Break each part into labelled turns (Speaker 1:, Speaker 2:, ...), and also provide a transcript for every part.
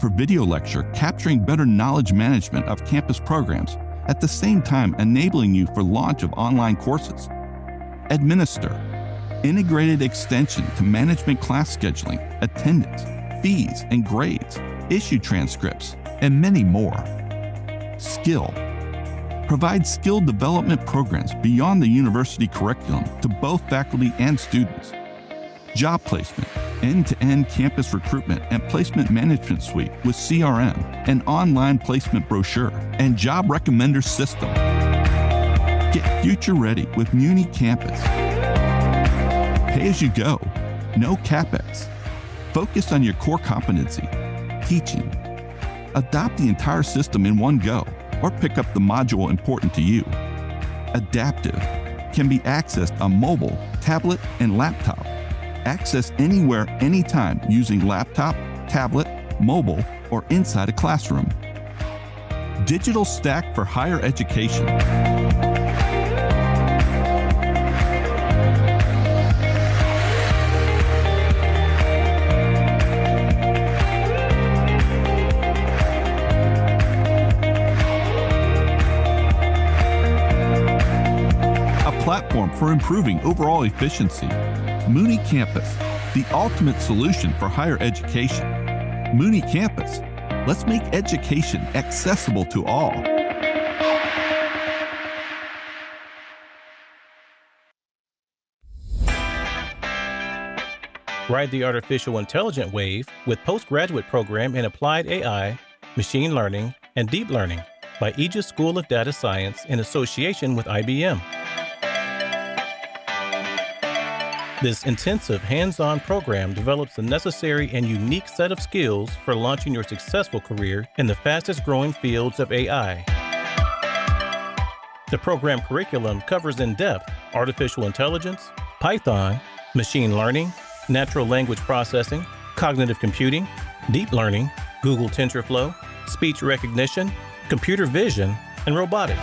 Speaker 1: for video lecture, capturing better knowledge management of campus programs, at the same time enabling you for launch of online courses. Administer, integrated extension to management class scheduling, attendance, fees and grades, issue transcripts, and many more. Skill, provide skill development programs beyond the university curriculum to both faculty and students. Job placement, end-to-end campus recruitment and placement management suite with CRM, an online placement brochure, and job recommender system. Get future ready with Muni Campus. Pay as you go, no CapEx. Focus on your core competency, teaching. Adopt the entire system in one go, or pick up the module important to you. Adaptive can be accessed on mobile, tablet, and laptop. Access anywhere, anytime using laptop, tablet, mobile, or inside a classroom. Digital stack for higher education. Platform for improving overall efficiency. Muni Campus, the ultimate solution for higher education. Muni Campus, let's make education accessible to all.
Speaker 2: Ride the artificial intelligence wave with postgraduate program in applied AI, machine learning, and deep learning by Aegis School of Data Science in association with IBM. This intensive hands-on program develops the necessary and unique set of skills for launching your successful career in the fastest-growing fields of AI. The program curriculum covers in depth artificial intelligence, Python, machine learning, natural language processing, cognitive computing, deep learning, Google TensorFlow, speech recognition, computer vision, and robotics.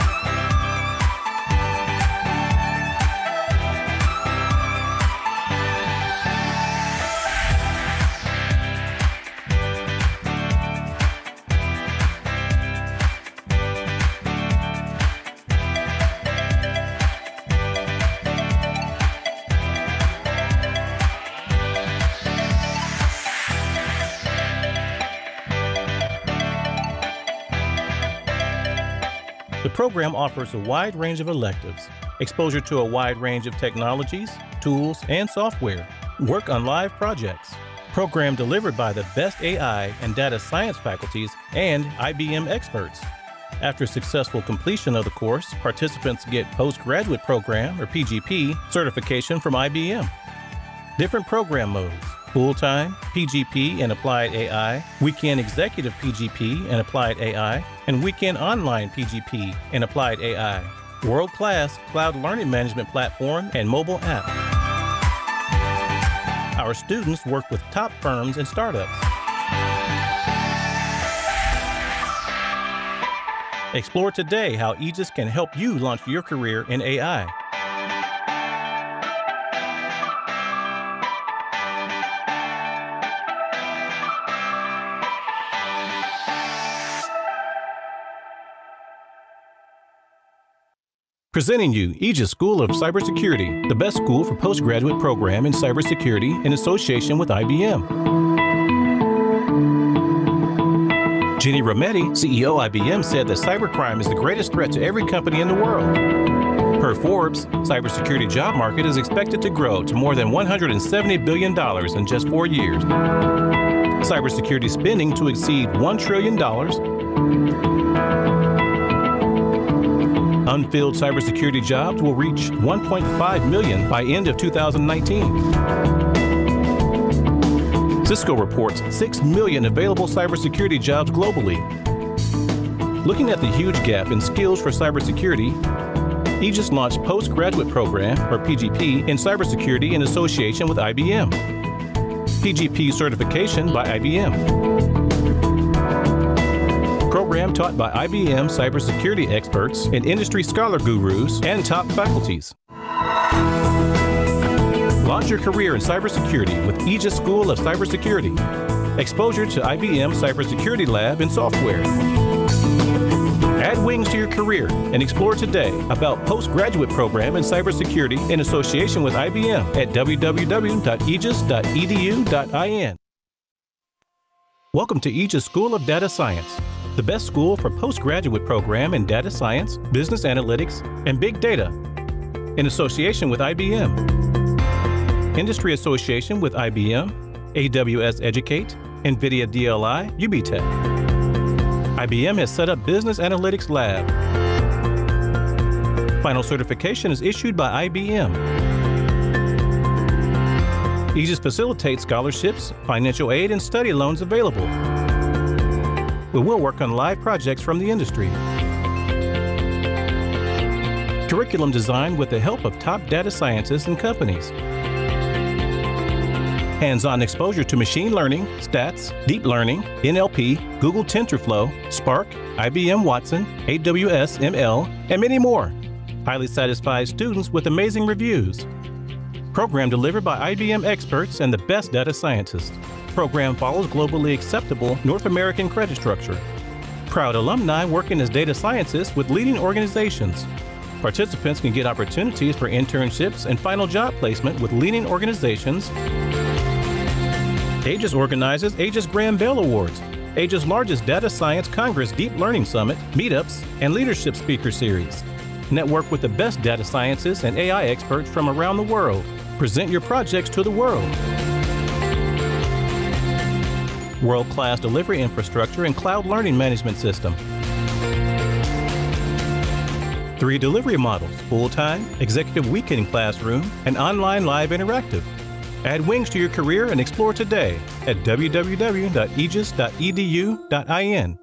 Speaker 2: The program offers a wide range of electives, exposure to a wide range of technologies, tools, and software, work on live projects, program delivered by the best AI and data science faculties and IBM experts. After successful completion of the course, participants get postgraduate program, or PGP, certification from IBM. Different program modes: full-time, PGP and Applied AI, weekend executive PGP and Applied AI, and weekend online PGP and Applied AI, world-class cloud learning management platform and mobile app. Our students work with top firms and startups. Explore today how Aegis can help you launch your career in AI. Presenting you Aegis School of Cybersecurity, the best school for postgraduate program in cybersecurity in association with IBM. Ginny Rometty, CEO IBM, said that cybercrime is the greatest threat to every company in the world. Per Forbes, cybersecurity job market is expected to grow to more than $170 billion in just 4 years. Cybersecurity spending to exceed $1 trillion. Unfilled cybersecurity jobs will reach 1.5 million by end of 2019. Cisco reports 6 million available cybersecurity jobs globally. Looking at the huge gap in skills for cybersecurity, Aegis launched Postgraduate Program, or PGP, in cybersecurity in association with IBM. PGP certification by IBM. Program taught by IBM cybersecurity experts and industry scholar gurus and top faculties. Launch your career in cybersecurity with Aegis School of Cybersecurity. exposure to IBM Cybersecurity Lab and software. Add wings to your career and explore today about postgraduate program in cybersecurity in association with IBM at www.aegis.edu.in. Welcome to Aegis School of Data Science, the best school for postgraduate program in data science, business analytics, and big data in association with IBM. Industry association with IBM, AWS Educate, NVIDIA DLI, UBTech. IBM has set up Business Analytics Lab. Final certification is issued by IBM. Aegis facilitates scholarships, financial aid, and study loans available. We will work on live projects from the industry. Curriculum designed with the help of top data scientists and companies. Hands-on exposure to machine learning, stats, deep learning, NLP, Google TensorFlow, Spark, IBM Watson, AWS ML, and many more. Highly satisfied students with amazing reviews. Program delivered by IBM experts and the best data scientists. Program follows globally acceptable North American credit structure. Proud alumni working as data scientists with leading organizations. Participants can get opportunities for internships and final job placement with leading organizations. Aegis organizes Aegis Graham Bell Awards, Aegis' largest data science Congress Deep Learning Summit, meetups, and leadership speaker series. Network with the best data scientists and AI experts from around the world. Present your projects to the world. World-class delivery infrastructure and cloud learning management system. 3 delivery models: full-time, executive weekend classroom, and online live interactive. Add wings to your career and explore today at www.aegis.edu.in.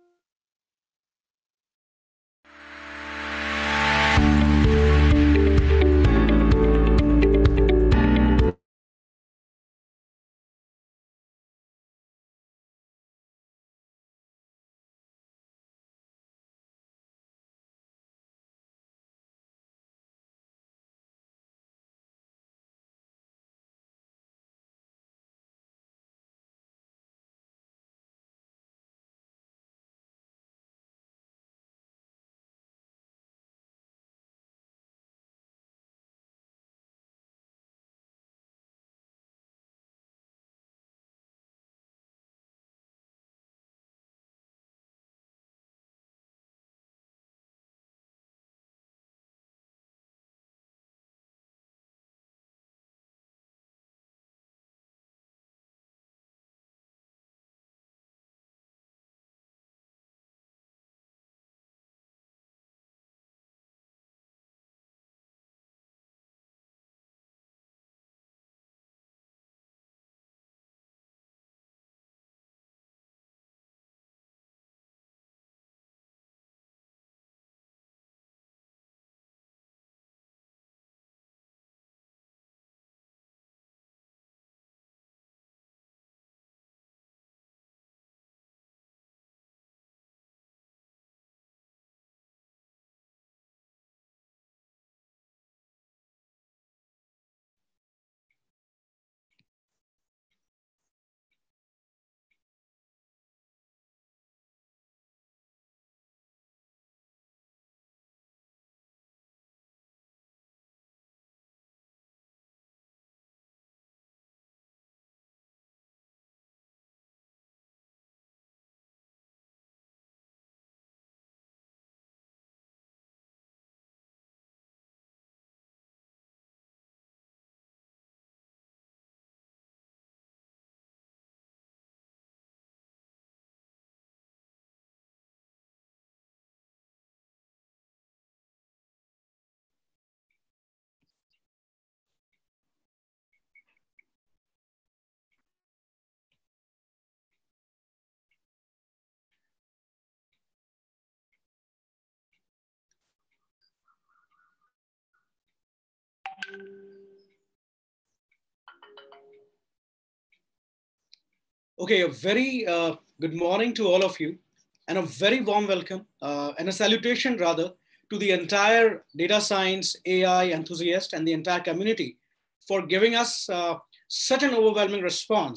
Speaker 3: Okay, a very good morning to all of you, and a very warm welcome and a salutation rather to the entire data science, AI enthusiast and the entire community for giving us such an overwhelming response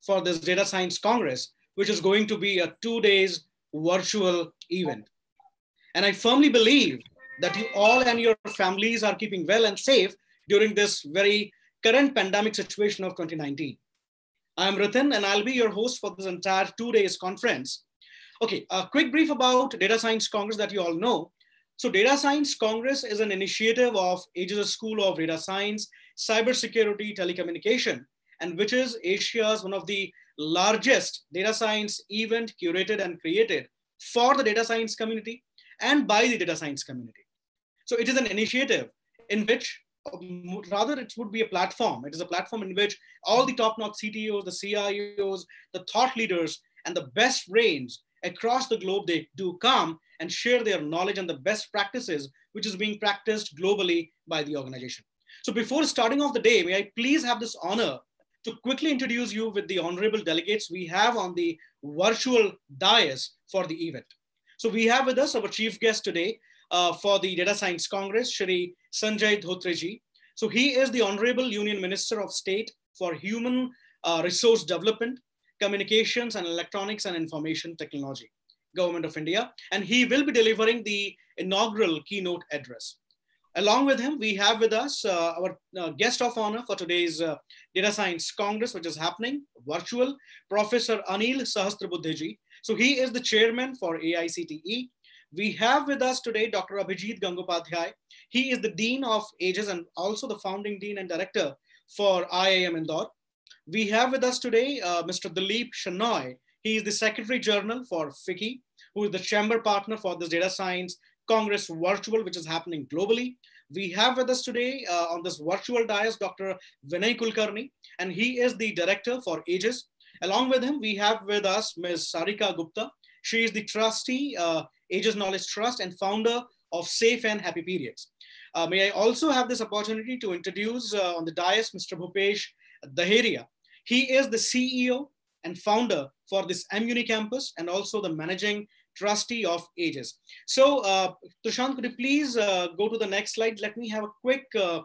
Speaker 3: for this Data Science Congress, which is going to be a 2 days virtual event. And I firmly believe that you all and your families are keeping well and safe during this very current pandemic situation of 2019. I'm Ritin, and I'll be your host for this entire 2 days conference. Okay, a quick brief about Data Science Congress that you all know. So Data Science Congress is an initiative of Aegis School of Data Science, Cybersecurity, Telecommunication, and which is Asia's one of the largest data science event curated and created for the data science community and by the data science community. So it is an initiative in which, rather it would be a platform. It is a platform in which all the top-notch CTOs, the CIOs, the thought leaders, and the best brains across the globe, they do come and share their knowledge and the best practices, which is being practiced globally by the organization. So before starting off the day, may I please have this honor to quickly introduce you with the honorable delegates we have on the virtual dais for the event. So we have with us our chief guest today for the Data Science Congress, Shri Sanjay Dhotreji. So he is the Honorable Union Minister of State for Human Resource Development, Communications and Electronics and Information Technology, Government of India, and he will be delivering the inaugural keynote address. Along with him, we have with us our guest of honor for today's Data Science Congress, which is happening virtual, Professor Anil Sahasrabuddheji. So he is the chairman for AICTE. We have with us today Dr. Abhijit Gangopadhyay. He is the Dean of Aegis and also the founding Dean and Director for IIM Indore. We have with us today Mr. Dilip Shenoy. He is the Secretary General for FICCI, who is the Chamber Partner for this Data Science Congress Virtual, which is happening globally. We have with us today on this virtual dais, Dr. Vinay Kulkarni, and he is the Director for Aegis. Along with him, we have with us Ms. Sarika Gupta. She is the trustee, Aegis Knowledge Trust, and founder of Safe and Happy Periods. May I also have this opportunity to introduce on the dais Mr. Bhupesh Daheria. He is the CEO and founder for this MUNI campus and also the managing trustee of Aegis. So Tushant, could you please go to the next slide? Let me have a quick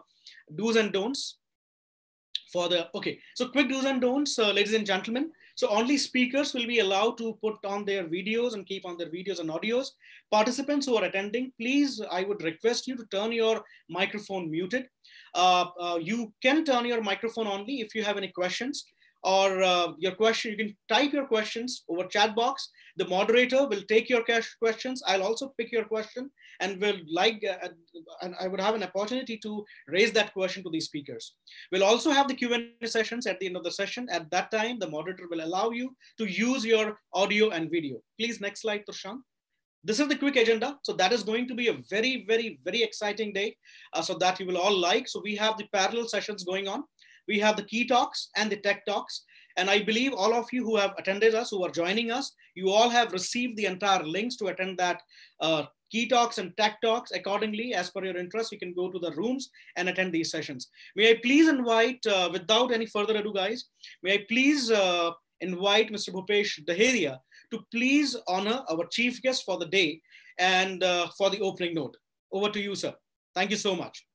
Speaker 3: do's and don'ts for the, okay. So quick do's and don'ts, ladies and gentlemen. So only speakers will be allowed to put on their videos and keep on their videos and audios. Participants who are attending, please, I would request you to turn your microphone muted. You can turn your microphone only if you have any questions or your question. You can type your questions over chat box. The moderator will take your questions. I'll also pick your question and will and I would have an opportunity to raise that question to these speakers. We'll also have the Q&A sessions at the end of the session. At that time, the moderator will allow you to use your audio and video. Please, next slide, Tushant. This is the quick agenda. So that is going to be a very, very, very exciting day. So that you will all like. So we have the parallel sessions going on. We have the key talks and the tech talks. And I believe all of you who have attended us, who are joining us, you all have received the entire links to attend that key talks and tech talks. Accordingly, as per your interest, you can go to the rooms and attend these sessions. May I please invite, without any further ado, guys, may I please invite Mr. Bhupesh Daheria to please honor our chief guest for the day and for the opening note. Over to you, sir. Thank you so much.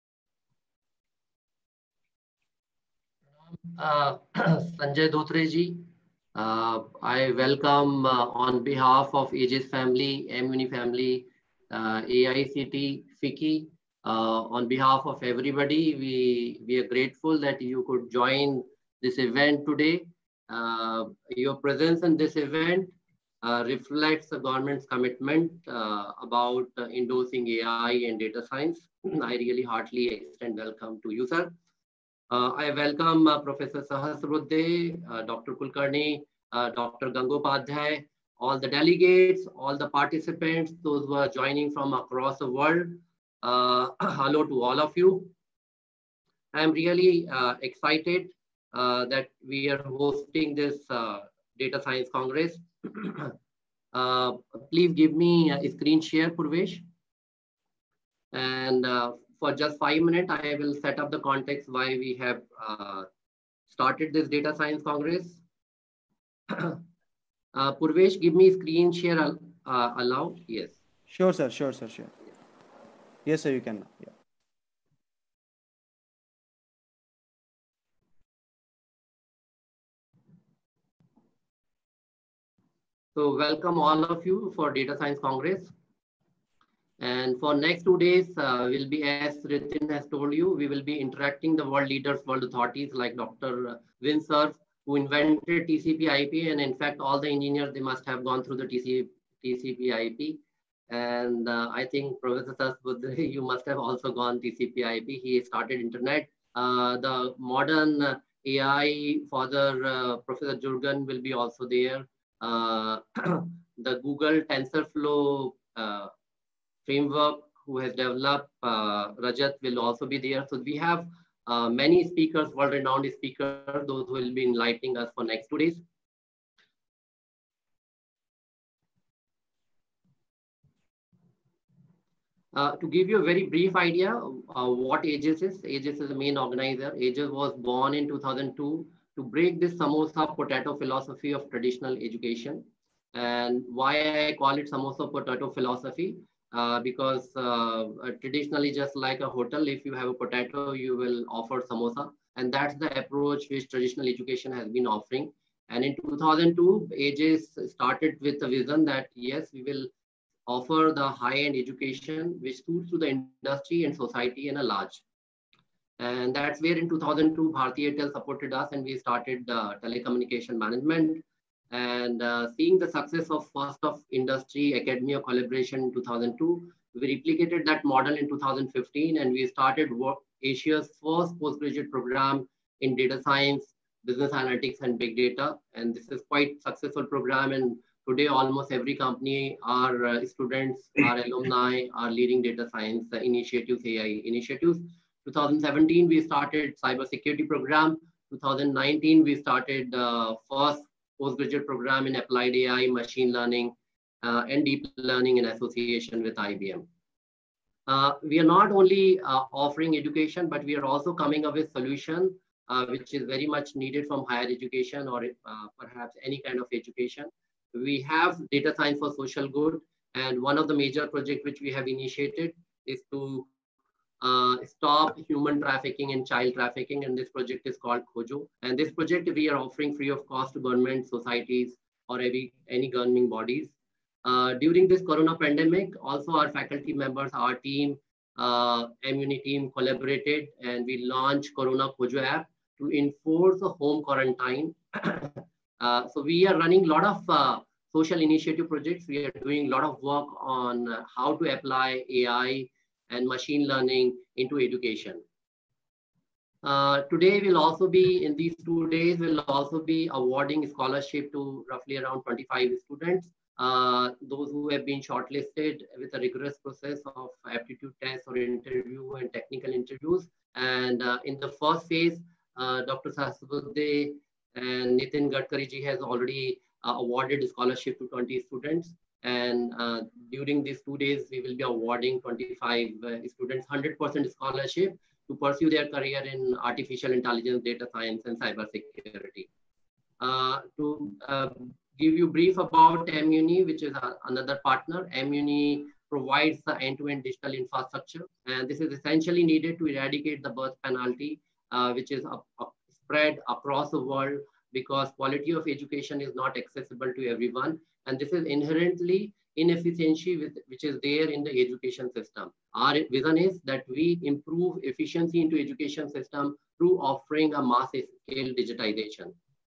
Speaker 4: Sanjay Dhotreji, I welcome on behalf of Aegis family, MUNI family, AICTE, FICCI, on behalf of everybody, we are grateful that you could join this event today. Your presence in this event reflects the government's commitment about endorsing AI and data science. I really heartily extend welcome to you, sir. I welcome Professor Sahasrabuddhe, Dr. Kulkarni, Dr. Gangopadhyay, all the delegates, all the participants, those who are joining from across the world. Hello to all of you. I'm really excited that we are hosting this Data Science Congress. Please give me a screen share, Purvesh. And for just 5 minutes, I will set up the context why we have started this Data Science Congress. Purvesh, give me screen share allowed. Yes.
Speaker 5: Sure, sir. Sure, sir. Sure. Yes, sir. You can. Yeah.
Speaker 4: So welcome all of you for Data Science Congress. And for next 2 days, will be, as Ritin has told you, we will be interacting the world leaders, world authorities like Dr. Wim Cerf, who invented TCP/IP, and in fact, all the engineers, they must have gone through the TCP/IP. And I think Professor Sasbudre, you must have also gone TCP/IP. He started internet. The modern AI father, Professor Jurgen, will be also there. The Google TensorFlow framework who has developed, Rajat, will also be there. So we have many speakers, world-renowned speakers, those who will be enlightening us for next 2 days. To give you a very brief idea what Aegis is the main organizer. Aegis was born in 2002 to break this samosa potato philosophy of traditional education. And why I call it samosa potato philosophy? Because traditionally, just like a hotel, if you have a potato, you will offer samosa. And that's the approach which traditional education has been offering. And in 2002, Aegis started with the vision that, yes, we will offer the high-end education which suits to the industry and society in a large. And that's where in 2002, Bharti Airtel supported us and we started telecommunication management. And seeing the success of first of industry academia collaboration in 2002, we replicated that model in 2015 and we started Asia's first postgraduate program in data science, business analytics and big data. And this is quite successful program, and today almost every company, our students, our alumni are leading data science initiatives, AI initiatives. 2017, we started cybersecurity program. 2019, we started first postgraduate program in applied AI, machine learning, and deep learning in association with IBM. We are not only offering education, but we are also coming up with solution, which is very much needed from higher education or perhaps any kind of education. We have data science for social good. And one of the major projects which we have initiated is to stop human trafficking and child trafficking. And this project is called Khojo. And this project we are offering free of cost to government, societies, or any governing bodies. During this Corona pandemic, also our faculty members, our team, MUNI team collaborated and we launched Corona Khojo app to enforce a home quarantine. So we are running a lot of social initiative projects. We are doing a lot of work on how to apply AI and machine learning into education. Today we'll also be, in these 2 days, we'll also be awarding scholarship to roughly around 25 students. Those who have been shortlisted with a rigorous process of aptitude tests or interview and technical interviews. And in the first phase, Dr. Sahasrabudhe and Nitin Gadkari ji has already awarded scholarship to 20 students. And during these 2 days, we will be awarding 25 students 100% scholarship to pursue their career in artificial intelligence, data science, and cybersecurity. To give you brief about MUNI, which is another partner, MUNI provides the end-to-end digital infrastructure. And this is essentially needed to eradicate the birth penalty, which is spread across the world because quality of education is not accessible to everyone. And this is inherently inefficiency which is there in the education system. Our vision is that we improve efficiency into education system through offering a mass scale digitization.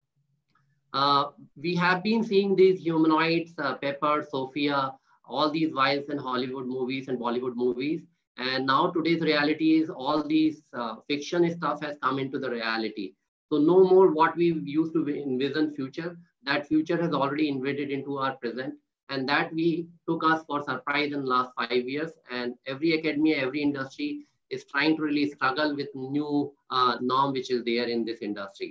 Speaker 4: We have been seeing these humanoids, Pepper, Sophia, all these vials in Hollywood movies and Bollywood movies. And now today's reality is all these fiction stuff has come into the reality. So no more what we used to envision future, that future has already invaded into our present. And that we took us for surprise in the last 5 years. And every academia, every industry is trying to really struggle with new norm which is there in this industry.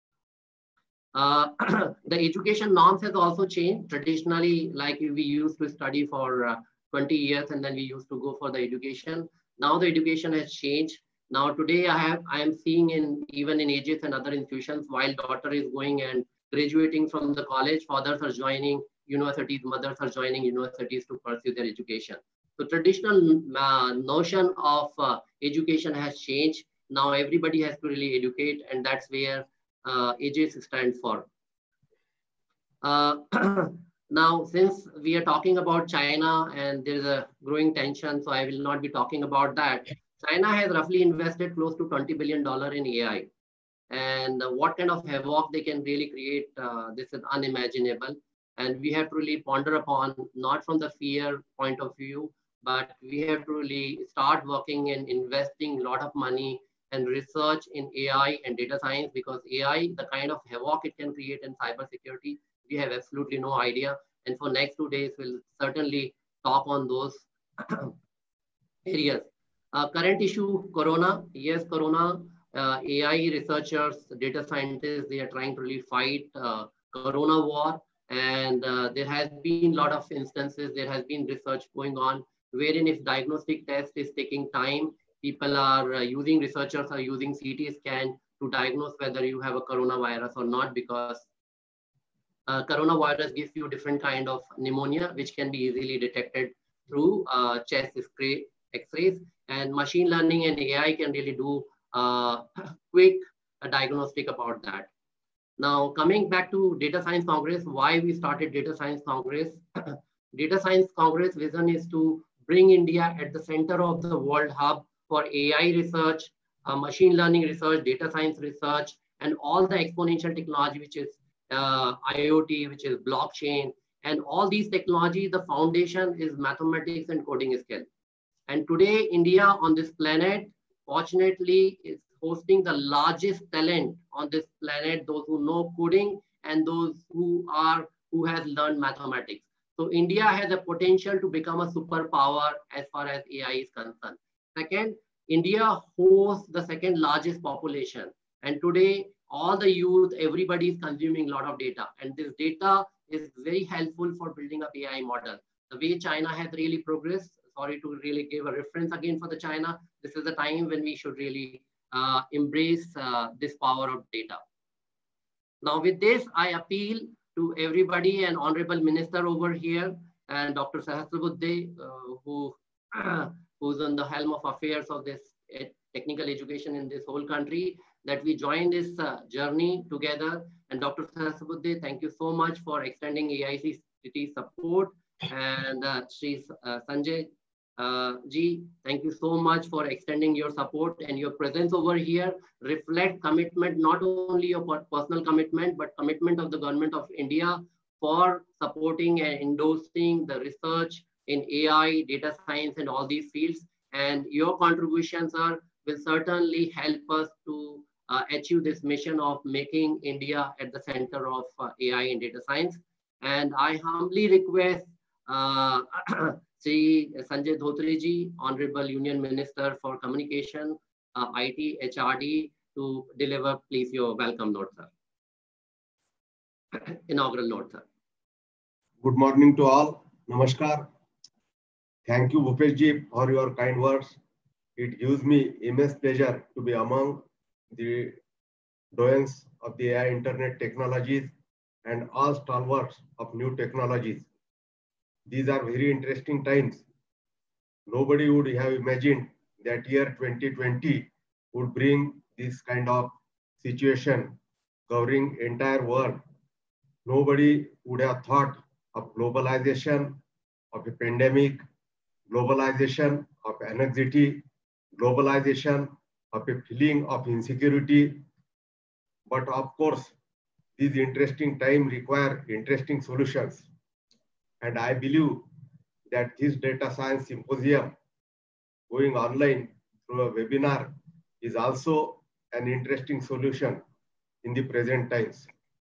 Speaker 4: The education norms has also changed. Traditionally, like we used to study for 20 years and then we used to go for the education. Now the education has changed. Now today I am seeing even in Aegis and other institutions, while daughter is going and graduating from the college, fathers are joining universities, mothers are joining universities to pursue their education. So traditional notion of education has changed. Now everybody has to really educate, and that's where Aegis stands for. Now, since we are talking about China and there is a growing tension, so I will not be talking about that. China has roughly invested close to $20 billion in AI. And what kind of havoc they can really create, this is unimaginable. And we have to really ponder upon, not from the fear point of view, but we have to really start working and investing a lot of money and research in AI and data science, because AI, the kind of havoc it can create in cybersecurity, we have absolutely no idea. And for next 2 days, we'll certainly talk on those areas. Current issue, Corona. Yes, Corona. AI researchers, data scientists, they are trying to really fight Corona war. And there has been a lot of instances, there has been research going on, wherein if diagnostic test is taking time, people are researchers are using CT scan to diagnose whether you have a coronavirus or not, because coronavirus gives you different kind of pneumonia, which can be easily detected through chest X-rays, and machine learning and AI can really do quick diagnostic about that. Now, coming back to Data Science Congress, why we started Data Science Congress. Data Science Congress vision is to bring India at the center of the world hub for AI research, machine learning research, data science research, and all the exponential technology, which is IoT, which is blockchain, and all these technology, the foundation is mathematics and coding skill. And today, India on this planet, fortunately, is hosting the largest talent on this planet, those who know coding and those who has learned mathematics. So India has a potential to become a superpower as far as AI is concerned. Second, India hosts the second largest population. And today, all the youth, everybody is consuming a lot of data. And this data is very helpful for building up AI model. The way China has really progressed, sorry to really give a reference again for the China, this is the time when we should really embrace this power of data. Now with this, I appeal to everybody and Honorable Minister over here and Dr. Sahasrabudhe, who's on the helm of affairs of this technical education in this whole country, that we join this journey together. And Dr. Sahasrabudhe, thank you so much for extending AICTE support. And Shri Sanjay Ji, thank you so much for extending your support, and your presence over here reflect commitment, not only your personal commitment, but commitment of the government of India for supporting and endorsing the research in AI, data science, and all these fields. And your contributions will certainly help us to achieve this mission of making India at the center of AI and data science. And I humbly request Sri Sanjay Dhotri Ji, Honorable Union Minister for Communication, IT, HRD, to deliver, please, your welcome note, sir. Inaugural note, sir.
Speaker 6: Good morning to all. Namaskar. Thank you, Bhupesh Ji, for your kind words. It gives me immense pleasure to be among the doyens of the AI internet technologies and all stalwarts of new technologies. These are very interesting times. Nobody would have imagined that year 2020 would bring this kind of situation covering entire world. Nobody would have thought of globalization, of a pandemic, globalization of anxiety, globalization of a feeling of insecurity. But of course, these interesting times require interesting solutions. And I believe that this data science symposium going online through a webinar is also an interesting solution in the present times.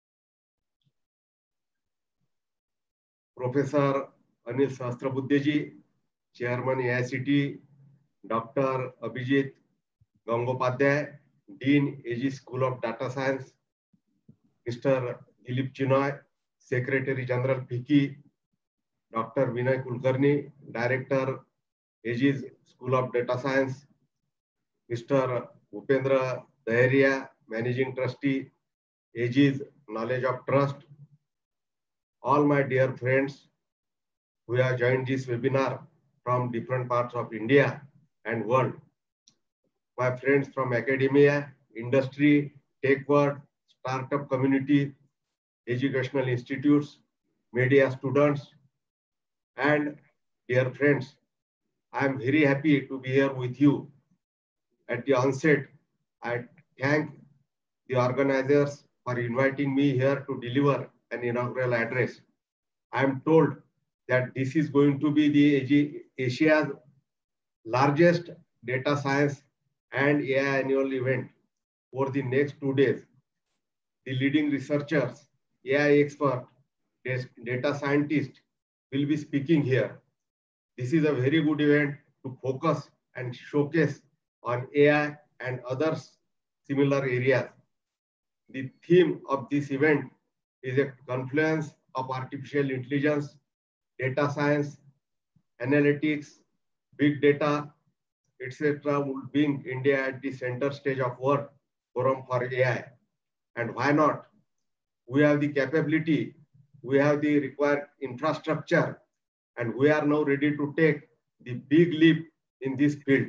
Speaker 6: Professor Anil Sahasrabudhe Ji, Chairman AICTE, Dr. Abhijit Gangopadhyay, Dean, Aegis School of Data Science, Mr. Dilip Chinoy, Secretary General FICCI, Dr. Vinay Kulkarni, Director, Aegis School of Data Science, Mr. Upendra Daheria, Managing Trustee, Aegis Knowledge of Trust, all my dear friends who have joined this webinar from different parts of India and world, my friends from academia, industry, tech world, startup community, educational institutes, media students, and dear friends. I am very happy to be here with you. At the onset, I thank the organizers for inviting me here to deliver an inaugural address. I am told that this is going to be the Asia's largest data science and AI annual event over the next 2 days. The leading researchers, AI experts, data scientists will be speaking here. This is a very good event to focus and showcase on AI and other similar areas. The theme of this event is a confluence of artificial intelligence, data science, analytics, big data, etc. will bring India at the center stage of World Forum for AI. And why not? We have the capability, we have the required infrastructure, and we are now ready to take the big leap in this field.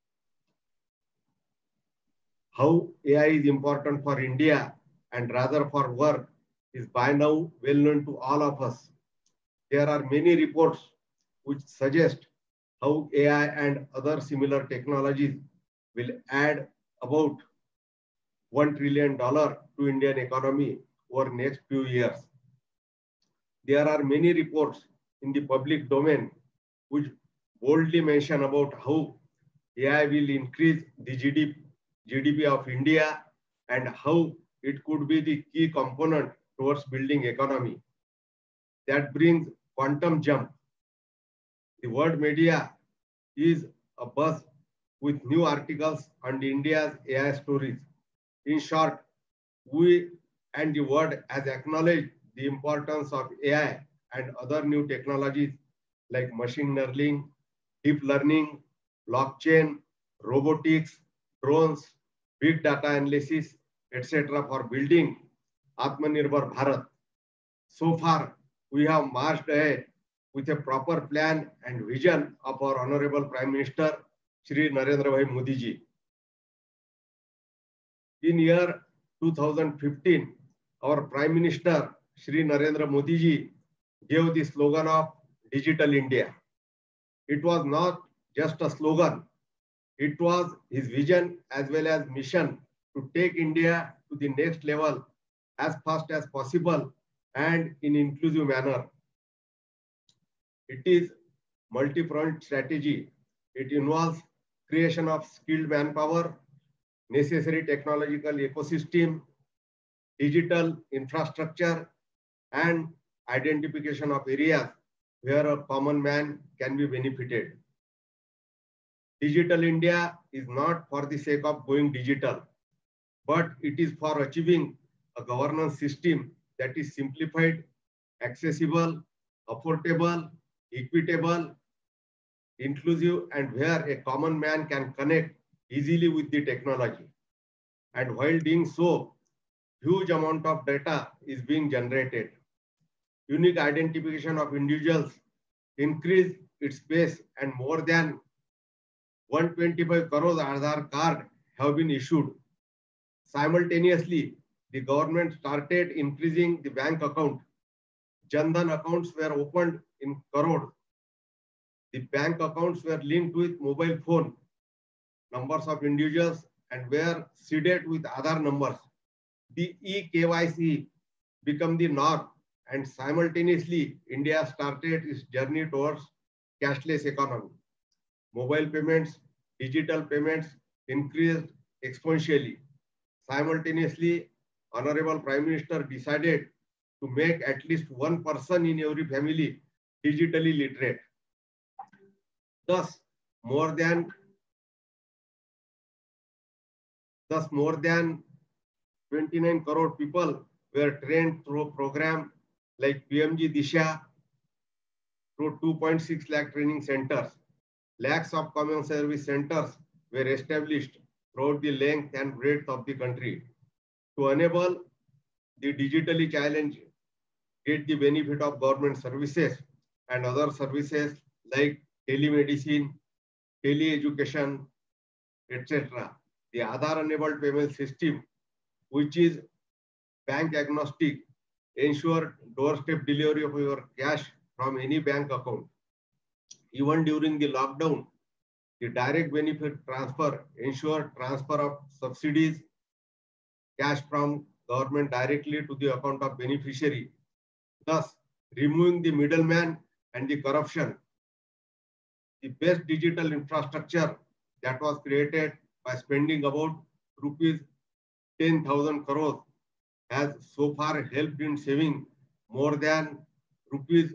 Speaker 6: How AI is important for India and rather for work is by now well known to all of us. There are many reports which suggest how AI and other similar technologies will add about $1 trillion to Indian economy over next few years. There are many reports in the public domain which boldly mention about how AI will increase the GDP of India and how it could be the key component towards building economy. That brings quantum jump. The world media is abuzz with new articles on India's AI stories. In short, we and the world has acknowledged the importance of AI and other new technologies like machine learning, deep learning, blockchain, robotics, drones, big data analysis, etc. for building Atmanirbhar Bharat. So far, we have marched ahead with a proper plan and vision of our Honorable Prime Minister, Shri Narendra Bhai Modi ji. In year 2015, our Prime Minister, Shri Narendra Modi ji, gave the slogan of Digital India. It was not just a slogan, it was his vision as well as mission to take India to the next level as fast as possible and in inclusive manner. It is multi-pronged strategy. It involves creation of skilled manpower, necessary technological ecosystem, digital infrastructure, and identification of areas where a common man can be benefited. Digital India is not for the sake of going digital, but it is for achieving a governance system that is simplified, accessible, affordable, equitable, inclusive, and where a common man can connect easily with the technology. And while doing so, huge amount of data is being generated. Unique identification of individuals increase its pace, and more than 125 crore Aadhaar cards have been issued. Simultaneously, the government started increasing the bank account. Jan Dhan accounts were opened in crores. The bank accounts were linked with mobile phone numbers of individuals and were seeded with Aadhaar numbers. The eKYC became the norm, and simultaneously, India started its journey towards cashless economy. Mobile payments, digital payments increased exponentially. Simultaneously, Honorable Prime Minister decided to make at least one person in every family digitally literate. Thus, more than 29 crore people were trained through a program like PMG Disha through 2.6 lakh training centers. Lakhs of common service centers were established throughout the length and breadth of the country to enable the digitally challenged get the benefit of government services and other services like telemedicine, tele-education, etc. The Aadhaar-enabled payment system, which is bank agnostic, ensure doorstep delivery of your cash from any bank account. Even during the lockdown, the direct benefit transfer ensure transfer of subsidies, cash from government directly to the account of beneficiary, thus removing the middleman and the corruption. The best digital infrastructure that was created by spending about rupees 10,000 crores has so far helped in saving more than rupees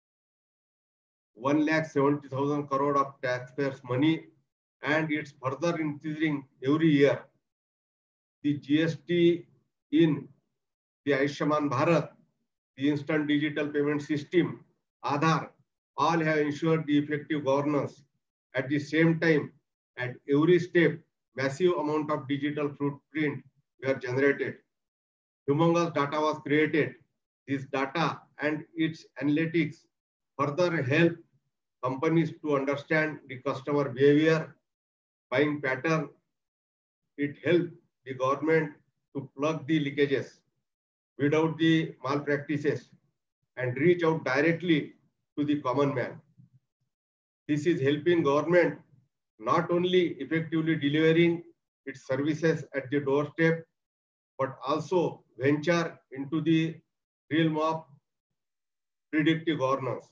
Speaker 6: 1,70,000 crore of taxpayers' money, and it's further increasing every year. The GST in the Ayushman Bharat, the instant digital payment system, Aadhaar, all have ensured the effective governance. At the same time, at every step, massive amount of digital footprint were generated. Humongous data was created. This data and its analytics further help companies to understand the customer behavior, buying pattern. It helps the government to plug the leakages, weed out the malpractices, and reach out directly to the common man. This is helping government not only effectively delivering its services at the doorstep, but also venture into the realm of predictive governance.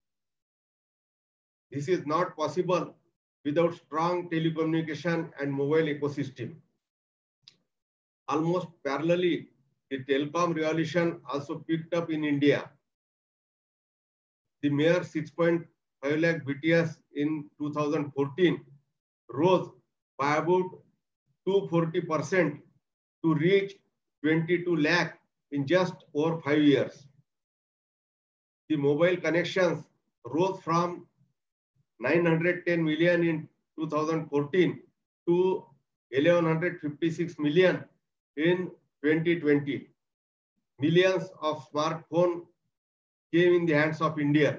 Speaker 6: This is not possible without strong telecommunication and mobile ecosystem. Almost parallelly, the telecom revolution also picked up in India. The mere 6.5 lakh BTS in 2014 rose by about 240% to reach 22 lakh in just over 5 years. The mobile connections rose from 910 million in 2014 to 1156 million in 2020. Millions of smartphones came in the hands of India.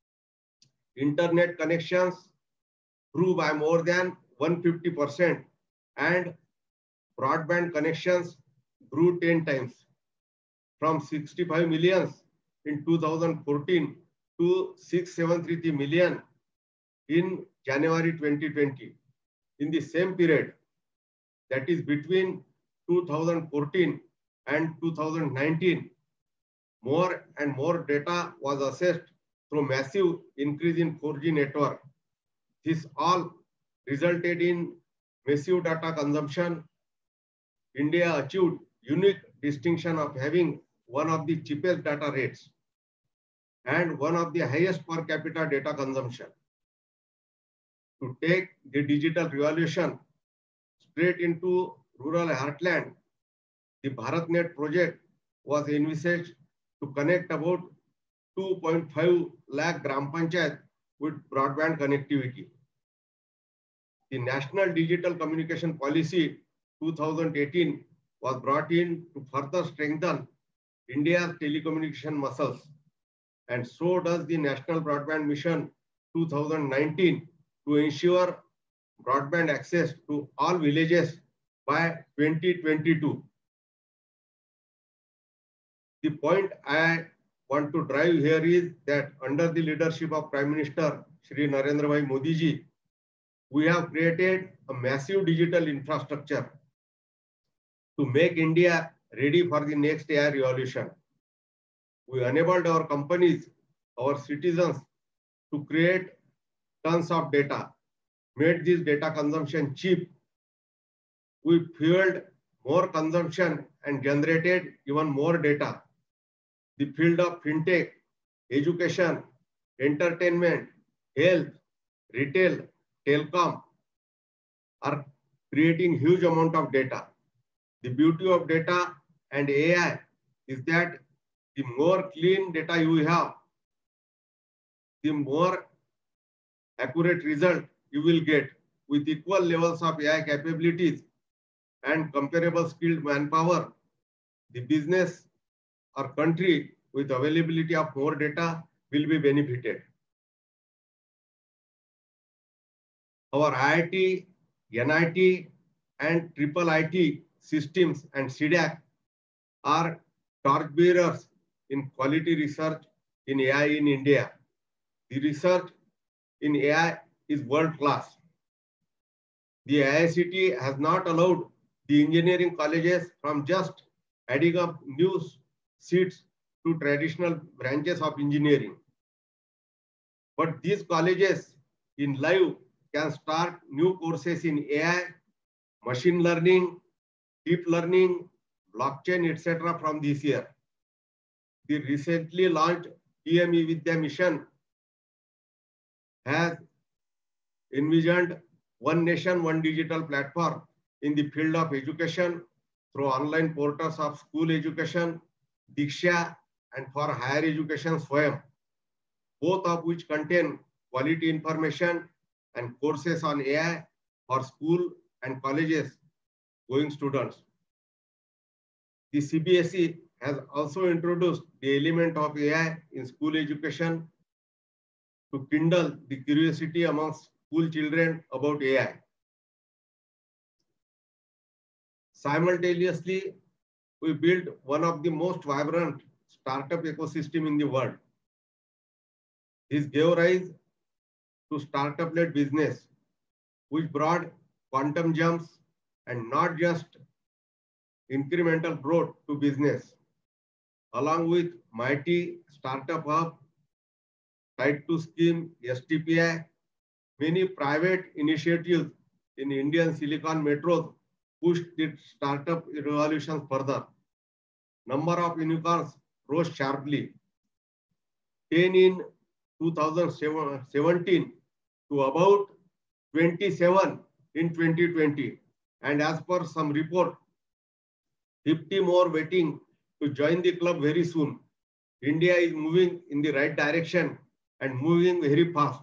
Speaker 6: Internet connections grew by more than 150%, and broadband connections grew 10 times, from 65 million in 2014 to 6,733 million in January 2020. In the same period, that is between 2014 and 2019, more and more data was accessed through massive increase in 4G network. This all resulted in massive data consumption. India achieved unique distinction of having one of the cheapest data rates and one of the highest per capita data consumption. To take the digital revolution straight into rural heartland, the BharatNet project was envisaged to connect about 2.5 lakh Gram Panchayat with broadband connectivity. The National Digital Communication Policy 2018 was brought in to further strengthen India's telecommunication muscles, and so does the National Broadband Mission 2019 to ensure broadband access to all villages by 2022. The point I want to drive here is that under the leadership of Prime Minister Shri Narendra Bhai Modi ji, we have created a massive digital infrastructure to make India ready for the next AI revolution. We enabled our companies, our citizens to create tons of data, made this data consumption cheap. We fueled more consumption and generated even more data. The field of fintech, education, entertainment, health, retail, telecom are creating huge amount of data. The beauty of data and AI is that the more clean data you have, the more accurate result you will get. With equal levels of AI capabilities and comparable skilled manpower, the business or country with availability of more data will be benefited. Our IIT, NIT, and IIIT systems and CDAC are torchbearers in quality research in AI in India. The research in AI is world class. The IICT has not allowed the engineering colleges from just adding up new seats to traditional branches of engineering. But these colleges in live can start new courses in AI, machine learning, deep learning, blockchain, etc. from this year. The recently launched PME Vidya mission has envisioned one nation, one digital platform in the field of education through online portals of school education, Diksha, and for higher education, Swayam, both of which contain quality information and courses on AI for school and colleges going students. The CBSE has also introduced the element of AI in school education to kindle the curiosity amongst school children about AI. Simultaneously, we built one of the most vibrant startup ecosystem in the world. This gave rise to startup-led business, which brought quantum jumps and not just incremental growth to business, along with mighty startup hub, Tied to Scheme, STPI, many private initiatives in Indian Silicon metros pushed the startup revolution further. Number of unicorns rose sharply, 10 in 2017 to about 27 in 2020. And as per some report, 50 more waiting to join the club very soon. India is moving in the right direction and moving very fast.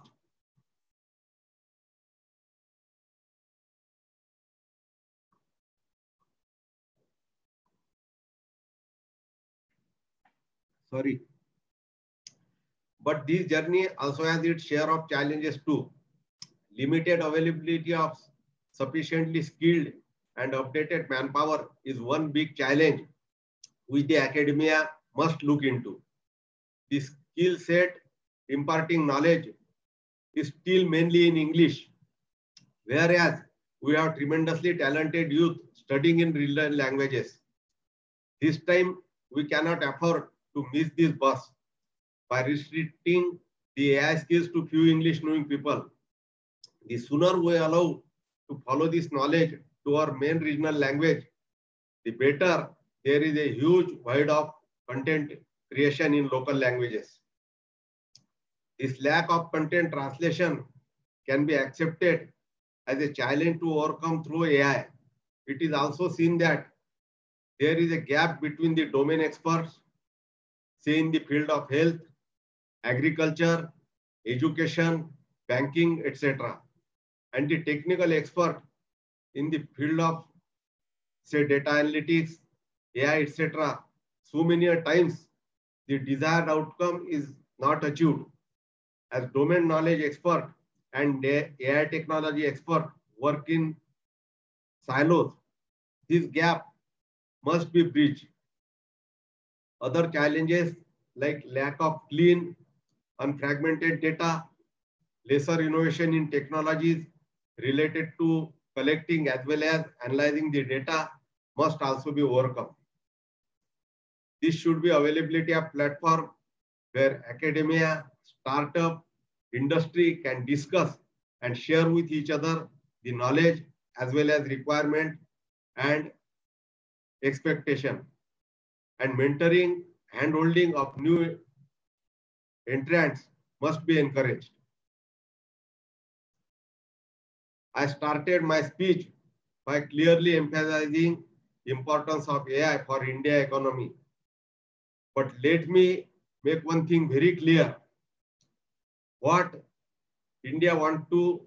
Speaker 6: Sorry. But this journey also has its share of challenges too. Limited availability of sufficiently skilled and updated manpower is one big challenge which the academia must look into. The skill set imparting knowledge is still mainly in English, whereas we have tremendously talented youth studying in regional languages. This time, we cannot afford to miss this bus by restricting the AI skills to few English-knowing people. The sooner we allow to follow this knowledge to our main regional language, the better. There is a huge void of content creation in local languages. This lack of content translation can be accepted as a challenge to overcome through AI. It is also seen that there is a gap between the domain experts, say in the field of health, agriculture, education, banking, etc., and the technical expert in the field of, say, data analytics, AI, etc. So many times the desired outcome is not achieved. As domain knowledge expert and AI technology expert work in silos, this gap must be bridged. Other challenges like lack of clean, unfragmented data, lesser innovation in technologies related to collecting as well as analyzing the data must also be overcome. This should be availability of platform where academia, startup, industry can discuss and share with each other the knowledge as well as requirement and expectation. And mentoring, handholding of new entrants must be encouraged. I started my speech by clearly emphasizing the importance of AI for India economy. But let me make one thing very clear. What India want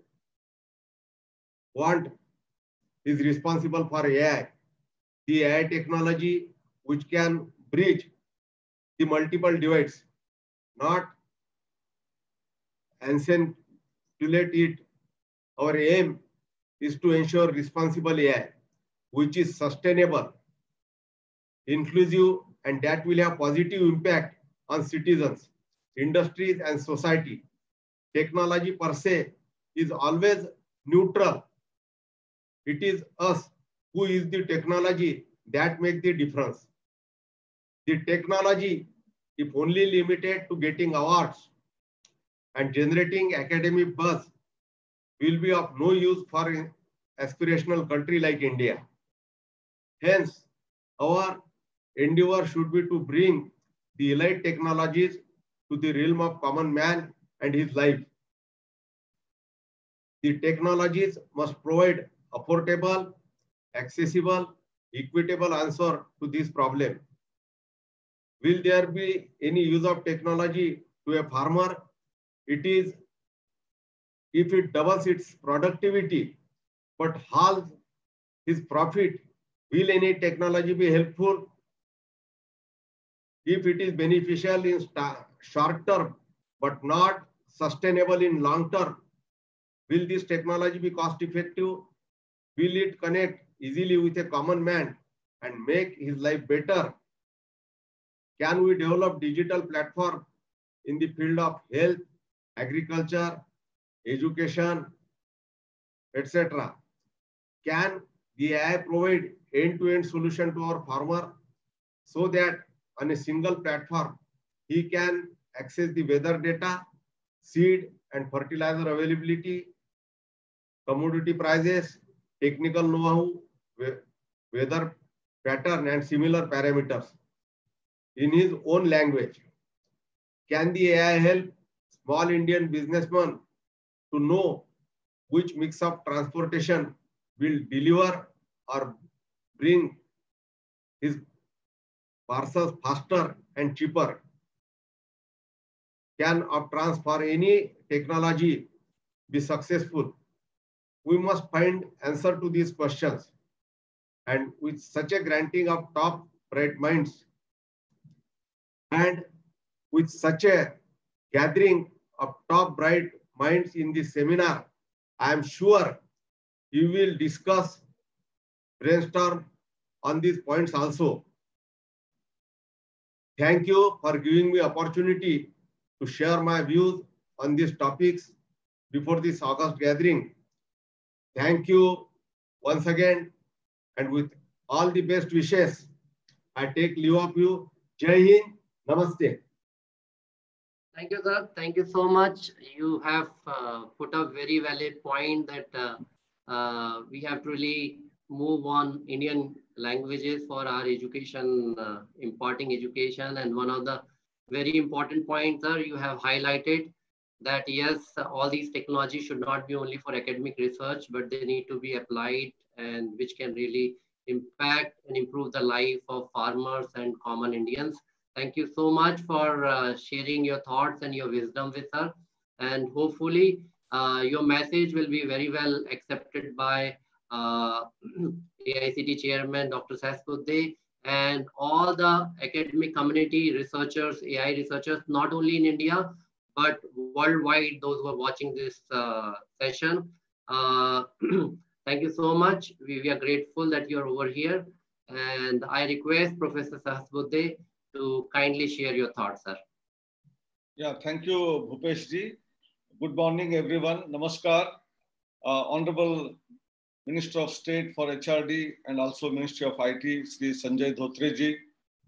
Speaker 6: is responsible for AI. The AI technology which can bridge the multiple divides, not accentuate it. Our aim is to ensure responsible AI, which is sustainable, inclusive, and that will have positive impact on citizens, industries, and society. Technology per se is always neutral. It is us who is the technology that makes the difference. The technology, if only limited to getting awards and generating academic buzz, will be of no use for an aspirational country like India. Hence, our endeavor should be to bring the elite technologies to the realm of common man and his life. The technologies must provide affordable, accessible, equitable answer to this problem. Will there be any use of technology to a farmer? It is if it doubles its productivity but halves his profit. Will any technology be helpful? If it is beneficial in short term but not sustainable in long term, will this technology be cost effective? Will it connect easily with a common man and make his life better? Can we develop digital platform in the field of health, agriculture, education, etc.? Can the AI provide end-to-end solution to our farmer so that on a single platform, he can access the weather data, seed and fertilizer availability, commodity prices, technical know-how, weather pattern and similar parameters in his own language? Can the AI help small Indian businessmen to know which mix of transportation will deliver or bring his parcels faster and cheaper? Can Uptrans for any technology be successful? We must find answer to these questions. And with such a granting of top bright minds and with such a gathering of top bright minds in this seminar, I am sure you will discuss, brainstorm on these points also. Thank you for giving me opportunity to share my views on these topics before this August gathering. Thank you once again, and with all the best wishes, I take leave of you. Jai Hind, Namaste.
Speaker 4: Thank you, sir. Thank you so much. You have put a very valid point that we have to really move on Indian languages for our education, imparting education. And one of the very important points, sir, you have highlighted that yes, all these technologies should not be only for academic research, but they need to be applied and which can really impact and improve the life of farmers and common Indians. Thank you so much for sharing your thoughts and your wisdom with us. And hopefully your message will be very well accepted by AICTE Chairman Dr. Sahasbuddin and all the academic community researchers, AI researchers, not only in India, but worldwide, those who are watching this session. Thank you so much. We are grateful that you're over here. And I request Professor Sahasbuddin to kindly share your thoughts, sir.
Speaker 7: Yeah, thank you, Bhupesh ji. Good morning, everyone. Namaskar. Honorable Minister of State for HRD and also Ministry of IT, Sri Sanjay Dhotre ji,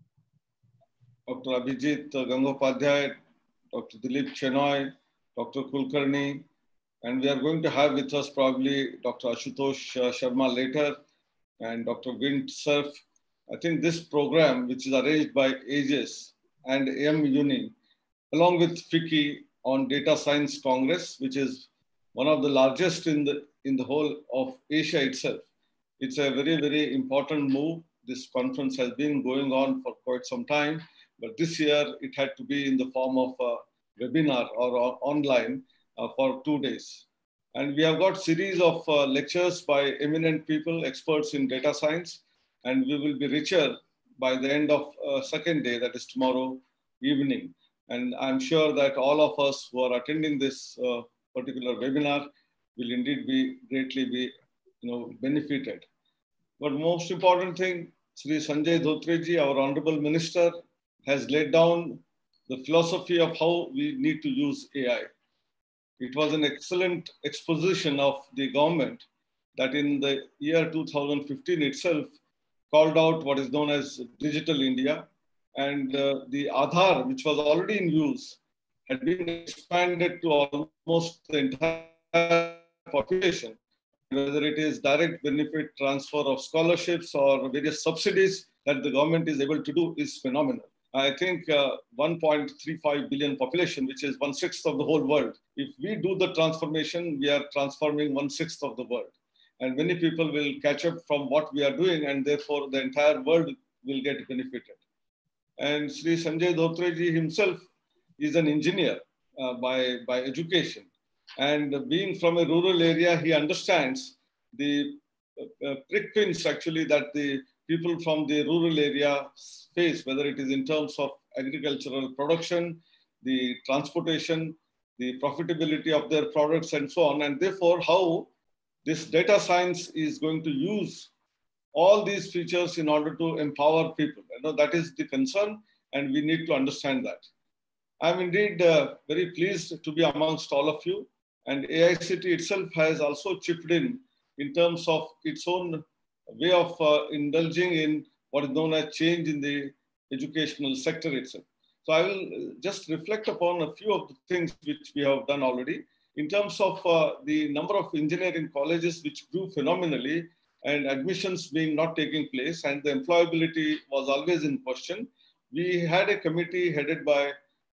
Speaker 7: Dr. Abhijit Gangopadhyay, Dr. Dilip Chenoy, Dr. Kulkarni, and we are going to have with us probably Dr. Ashutosh Sharma later and Dr. Vint Cerf. I think this program, which is arranged by Aegis and AM Uni, along with FICCI on Data Science Congress, which is one of the largest in the whole of Asia itself. It's a very, very important move. This conference has been going on for quite some time, but this year it had to be in the form of a webinar or online for 2 days. And we have got series of lectures by eminent people, experts in data science, and we will be richer by the end of second day, that is tomorrow evening. And I'm sure that all of us who are attending this particular webinar will indeed be greatly benefited. But most important thing, Sri Sanjay Dhotreji, our Honorable Minister, has laid down the philosophy of how we need to use AI. It was an excellent exposition of the government that in the year 2015 itself called out what is known as Digital India, and the Aadhaar, which was already in use, had been expanded to almost the entire population. Whether it is direct benefit transfer of scholarships or various subsidies that the government is able to do is phenomenal. I think 1.35 billion population, which is 1/6 of the whole world. If we do the transformation, we are transforming 1/6 of the world. And many people will catch up from what we are doing, and therefore the entire world will get benefited. And Sri Sanjay Dhotreji himself is an engineer by education. And being from a rural area, he understands the prick points actually that the people from the rural area face, whether it is in terms of agricultural production, the transportation, the profitability of their products and so on. And therefore, how this data science is going to use all these features in order to empower people. That is the concern, and we need to understand that. I'm indeed very pleased to be amongst all of you. And AICT itself has also chipped in terms of its own way of indulging in what is known as change in the educational sector itself. So I will just reflect upon a few of the things which we have done already. In terms of the number of engineering colleges which grew phenomenally and admissions being not taking place and the employability was always in question, we had a committee headed by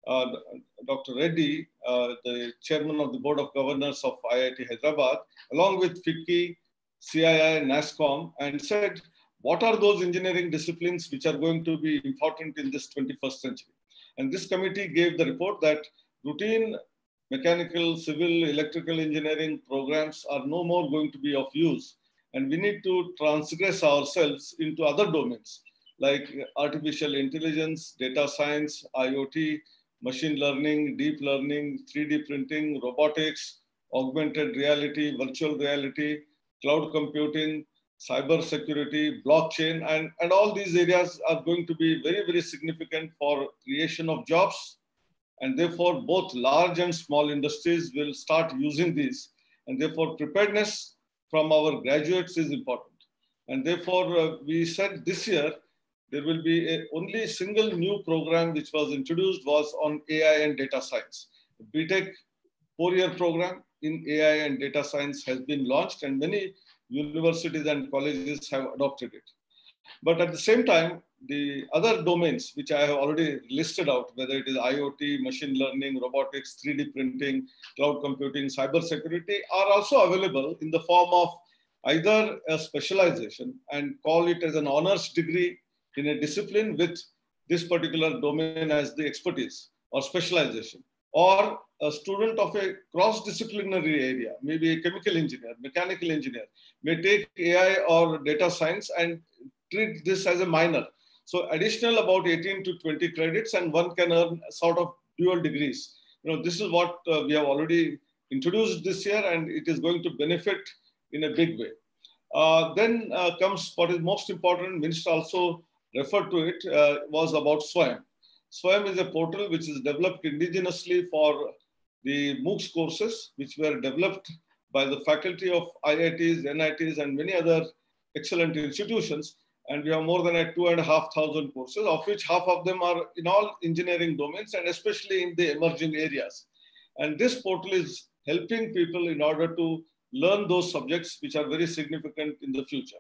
Speaker 7: Dr. Reddy, the chairman of the Board of Governors of IIT Hyderabad, along with FICCI, CII, NASSCOM, and said, what are those engineering disciplines which are going to be important in this 21st century? And this committee gave the report that routine mechanical, civil, electrical engineering programs are no more going to be of use. And we need to transgress ourselves into other domains like artificial intelligence, data science, IoT, machine learning, deep learning, 3D printing, robotics, augmented reality, virtual reality, cloud computing, cyber security, blockchain, and all these areas are going to be very, very significant for creation of jobs. And therefore, both large and small industries will start using these. And therefore, preparedness from our graduates is important. And therefore, we said this year, there will be only single new program which was introduced was on AI and data science. The BTech 4-year program in AI and data science has been launched, and many universities and colleges have adopted it. But at the same time, the other domains, which I have already listed out, whether it is IoT, machine learning, robotics, 3D printing, cloud computing, cyber security, are also available in the form of either a specialization and call it as an honors degree in a discipline with this particular domain as the expertise or specialization, or a student of a cross-disciplinary area, maybe a chemical engineer, mechanical engineer, may take AI or data science and treat this as a minor. So additional about 18 to 20 credits, and one can earn sort of dual degrees. This is what we have already introduced this year, and it is going to benefit in a big way. Then comes what is most important. Minister also referred to it, was about SWAYAM. SWAYAM is a portal which is developed indigenously for the MOOCs courses, which were developed by the faculty of IITs, NITs, and many other excellent institutions. And we have more than 2,500 courses, of which half of them are in all engineering domains, and especially in the emerging areas. And this portal is helping people in order to learn those subjects which are very significant in the future.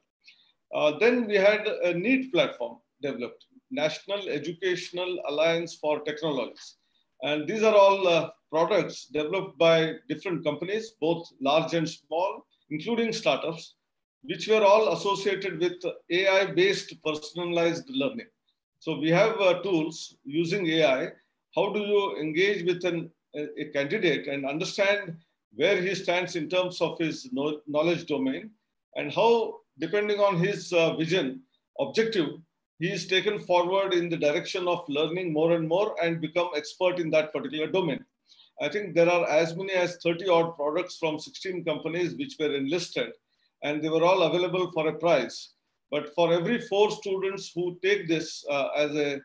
Speaker 7: Then we had a NEET platform developed, National Educational Alliance for Technologies. And these are all products developed by different companies, both large and small, including startups, which were all associated with AI-based personalized learning. So we have tools using AI. How do you engage with a candidate and understand where he stands in terms of his knowledge domain, and how, depending on his vision, objective, he is taken forward in the direction of learning more and more and become expert in that particular domain. I think there are as many as 30 odd products from 16 companies which were enlisted, and they were all available for a price. But for every 4 students who take this as a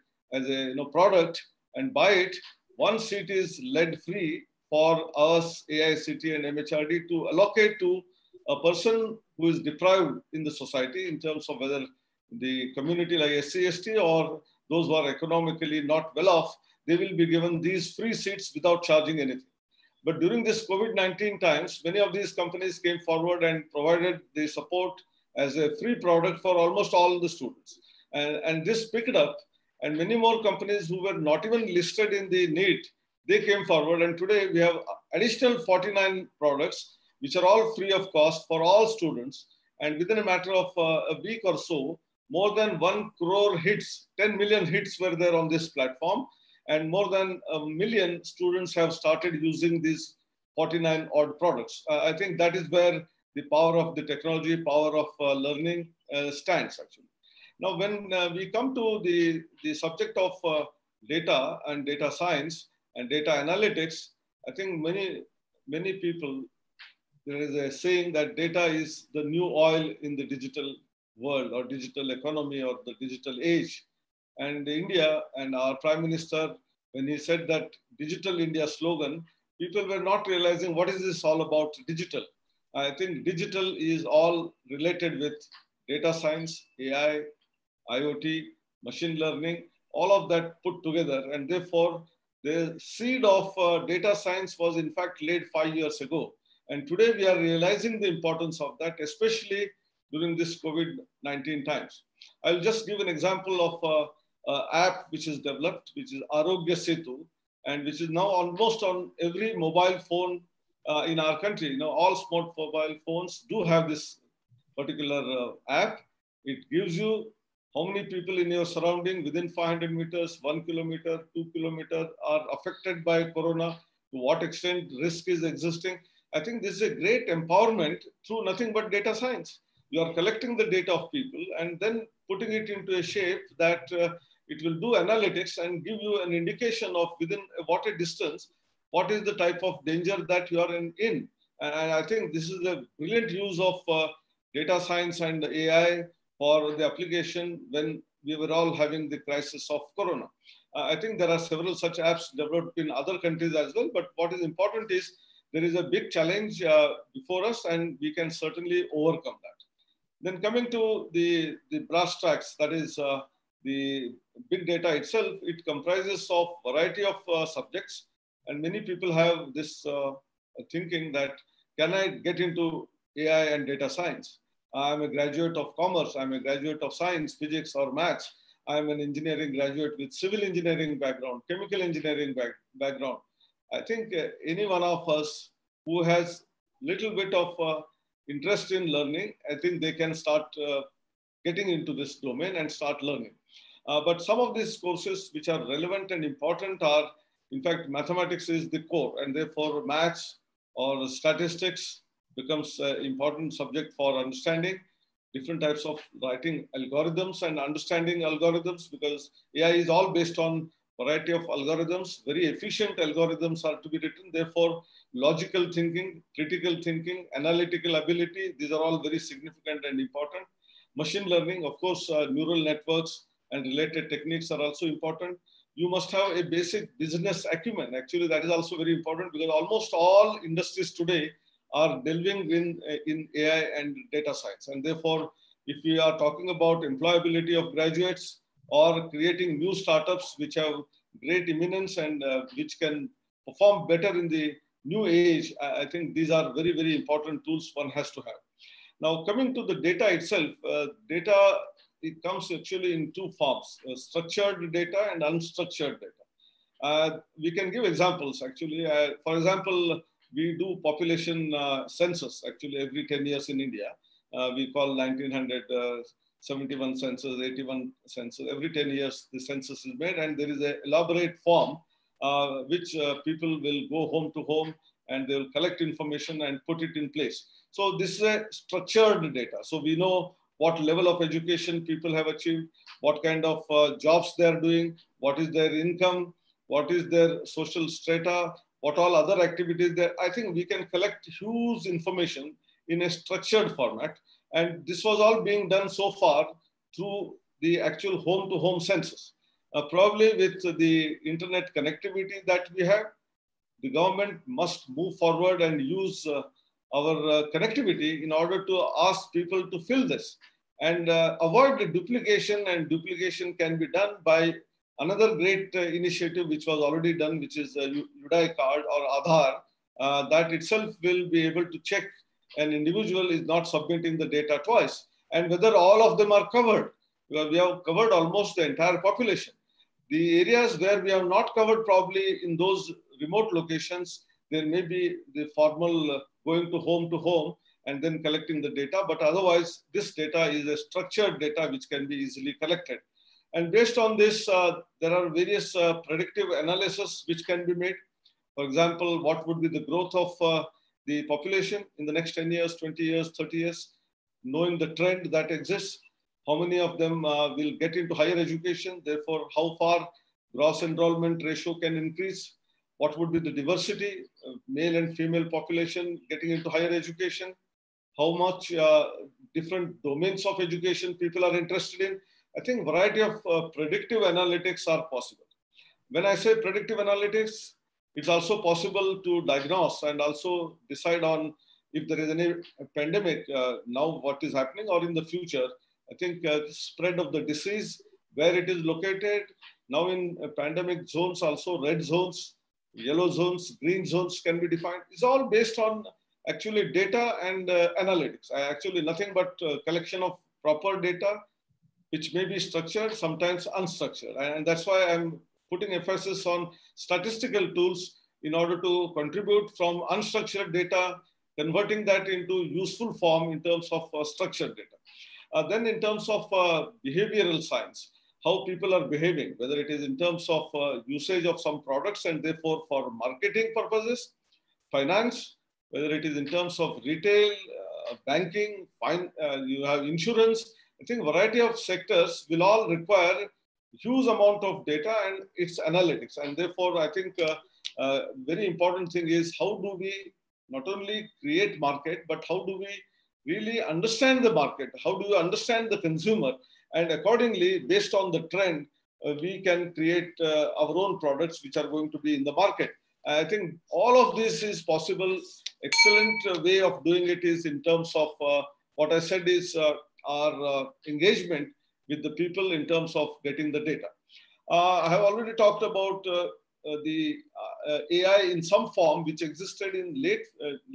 Speaker 7: product and buy it, 1 seat is lead free for us, AICT and MHRD, to allocate to a person who is deprived in the society in terms of whether the community like SC/ST or those who are economically not well off, they will be given these free seats without charging anything. But during this COVID-19 times, many of these companies came forward and provided the support as a free product for almost all the students. And this picked up, and many more companies who were not even listed in the NEET, they came forward. And today we have additional 49 products, which are all free of cost for all students. And within a matter of a week or so, more than 1 crore hits, 10 million hits were there on this platform. And more than 1 million students have started using these 49 odd products. I think that is where the power of the technology, power of learning stands actually. Now, when we come to the subject of data and data science and data analytics, I think many people, there is a saying that data is the new oil in the digital world or digital economy or the digital age. And India and our Prime Minister, when he said that Digital India slogan, people were not realizing what is this all about digital. I think digital is all related with data science, AI, IoT, machine learning, all of that put together. And therefore, the seed of data science was in fact laid 5 years ago. And today we are realizing the importance of that, especially during this COVID-19 times. I'll just give an example of an app which is developed, which is Arogya Setu, and which is now almost on every mobile phone in our country. You know, all smart mobile phones do have this particular app. It gives you how many people in your surrounding within 500 meters, 1 kilometer, 2 kilometers are affected by corona, to what extent risk is existing. I think this is a great empowerment through nothing but data science. You are collecting the data of people and then putting it into a shape that it will do analytics and give you an indication of within what a distance, what is the type of danger that you are in. And I think this is a brilliant use of data science and AI for the application when we were all having the crisis of corona. I think there are several such apps developed in other countries as well, but what is important is there is a big challenge before us and we can certainly overcome that. Then coming to the brass tacks, that is the big data itself, it comprises of variety of subjects, and many people have this thinking that, can I get into AI and data science? I'm a graduate of commerce, I'm a graduate of science, physics or maths. I'm an engineering graduate with civil engineering background, chemical engineering background. I think any one of us who has little bit of interest in learning, I think they can start getting into this domain and start learning. But some of these courses which are relevant and important are, in fact, mathematics is the core, and therefore maths or statistics becomes an important subject for understanding different types of writing algorithms and understanding algorithms, because AI is all based on variety of algorithms. Very efficient algorithms are to be written. Therefore, logical thinking, critical thinking, analytical ability, these are all very significant and important. Machine learning, of course, neural networks and related techniques are also important. You must have a basic business acumen. Actually, that is also very important because almost all industries today are delving in AI and data science. And therefore, if we are talking about employability of graduates or creating new startups which have great eminence and which can perform better in the new age, I think these are very, very important tools one has to have. Now, coming to the data itself, data, it comes actually in two forms, structured data and unstructured data. We can give examples actually. For example, we do population census actually every 10 years in India. We call 1971 census, 81 census. Every 10 years, the census is made, and there is an elaborate form which people will go home to home and they will collect information and put it in place. So this is a structured data. So we know what level of education people have achieved, what kind of jobs they are doing, what is their income, what is their social strata, what all other activities there. I think we can collect huge information in a structured format. And this was all being done so far through the actual home-to-home census. Probably with the internet connectivity that we have, the government must move forward and use our connectivity in order to ask people to fill this and avoid the duplication. And duplication can be done by another great initiative which was already done, which is UDAI card or Aadhaar, that itself will be able to check an individual is not submitting the data twice and whether all of them are covered. Because we have covered almost the entire population. The areas where we have not covered, probably in those remote locations, there may be the formal going to home and then collecting the data. But otherwise, this data is a structured data which can be easily collected. And based on this, there are various predictive analysis which can be made. For example, what would be the growth of the population in the next 10 years, 20 years, 30 years, knowing the trend that exists. How many of them will get into higher education? Therefore, how far gross enrollment ratio can increase? What would be the diversity, male and female population getting into higher education? How much different domains of education people are interested in? I think variety of predictive analytics are possible. When I say predictive analytics, it's also possible to diagnose and also decide on if there is any pandemic now what is happening or in the future. I think spread of the disease, where it is located. Now in pandemic zones, also red zones, yellow zones, green zones can be defined. It's all based on actually data and analytics. Actually nothing but collection of proper data, which may be structured, sometimes unstructured. And that's why I'm putting emphasis on statistical tools in order to contribute from unstructured data, converting that into useful form in terms of structured data. Then in terms of behavioral science, how people are behaving, whether it is in terms of usage of some products and therefore for marketing purposes, finance, whether it is in terms of retail, banking, you have insurance. I think a variety of sectors will all require huge amount of data and its analytics. And therefore, I think very important thing is how do we not only create market, but how do we really understand the market? How do you understand the consumer? And accordingly, based on the trend, we can create our own products which are going to be in the market. I think all of this is possible. Excellent way of doing it is in terms of what I said is our engagement with the people in terms of getting the data. I have already talked about the AI in some form which existed in late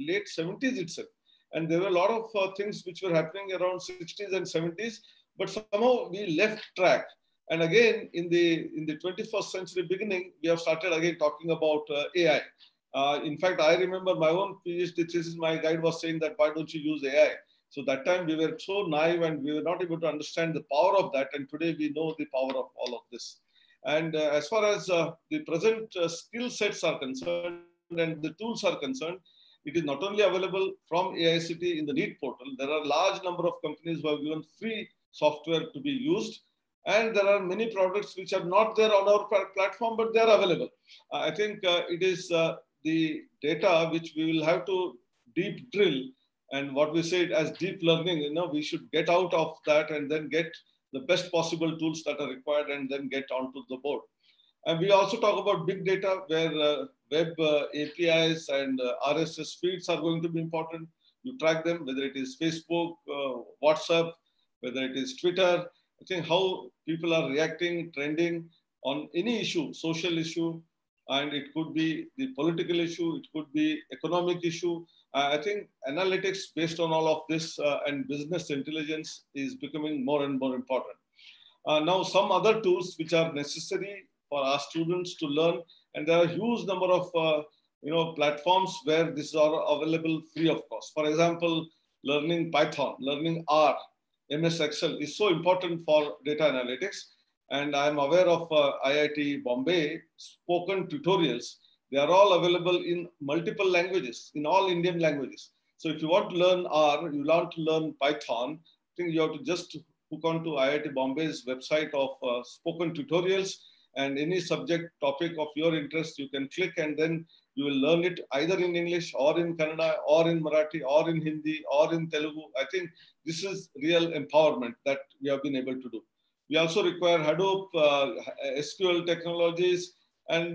Speaker 7: 70s itself. And there were a lot of things which were happening around 60s and 70s, but somehow we left track. And again, in the 21st century beginning, we have started again talking about AI. In fact, I remember my own PhD thesis, my guide was saying that, why don't you use AI? So that time we were so naive and we were not able to understand the power of that. And today we know the power of all of this. And as far as the present skill sets are concerned and the tools are concerned, it is not only available from AICTE in the NEET portal. There are a large number of companies who have given free software to be used. And there are many products which are not there on our platform, but they are available. I think it is the data which we will have to deep drill, and what we say as deep learning, we should get out of that and then get the best possible tools that are required and then get onto the board. And we also talk about big data where web APIs and RSS feeds are going to be important. You track them, whether it is Facebook, WhatsApp, whether it is Twitter. I think how people are reacting, trending on any issue, social issue, and it could be the political issue, it could be economic issue. I think analytics based on all of this and business intelligence is becoming more and more important. Now, some other tools which are necessary for our students to learn, and there are a huge number of platforms where this are available free of cost. For example, learning Python, learning R, MS Excel is so important for data analytics. And I'm aware of IIT Bombay spoken tutorials. They are all available in multiple languages, in all Indian languages. So if you want to learn R, you want to learn Python, I think you have to just hook on to IIT Bombay's website of spoken tutorials, and any subject topic of your interest, you can click and then You will learn it either in English or in Kannada or in Marathi or in Hindi or in Telugu. I think this is real empowerment that we have been able to do. We also require Hadoop, SQL technologies, and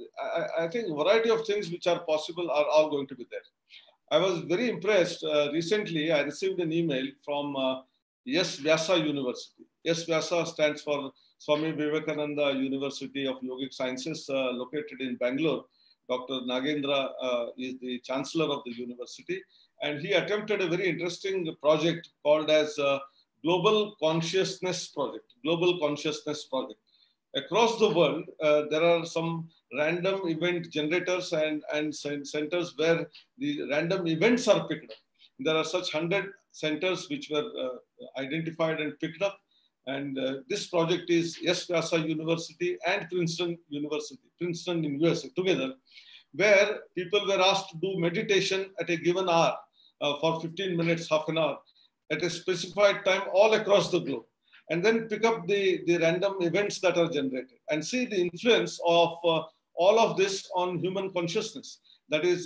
Speaker 7: I think a variety of things which are possible are all going to be there. I was very impressed. Recently, I received an email from Yes Vyasa University. Yes Vyasa stands for Swami Vivekananda University of Yogic Sciences, located in Bangalore. Dr. Nagendra is the chancellor of the university, and he attempted a very interesting project called as Global Consciousness Project. Global Consciousness Project. Across the world, there are some random event generators and centers where the random events are picked up. There are such 100 centers which were identified and picked up. And this project is Yes Vyasa University and Princeton University, Princeton in USA together, where people were asked to do meditation at a given hour for 15 minutes, half an hour, at a specified time all across the globe. And then pick up the random events that are generated and see the influence of all of this on human consciousness. That is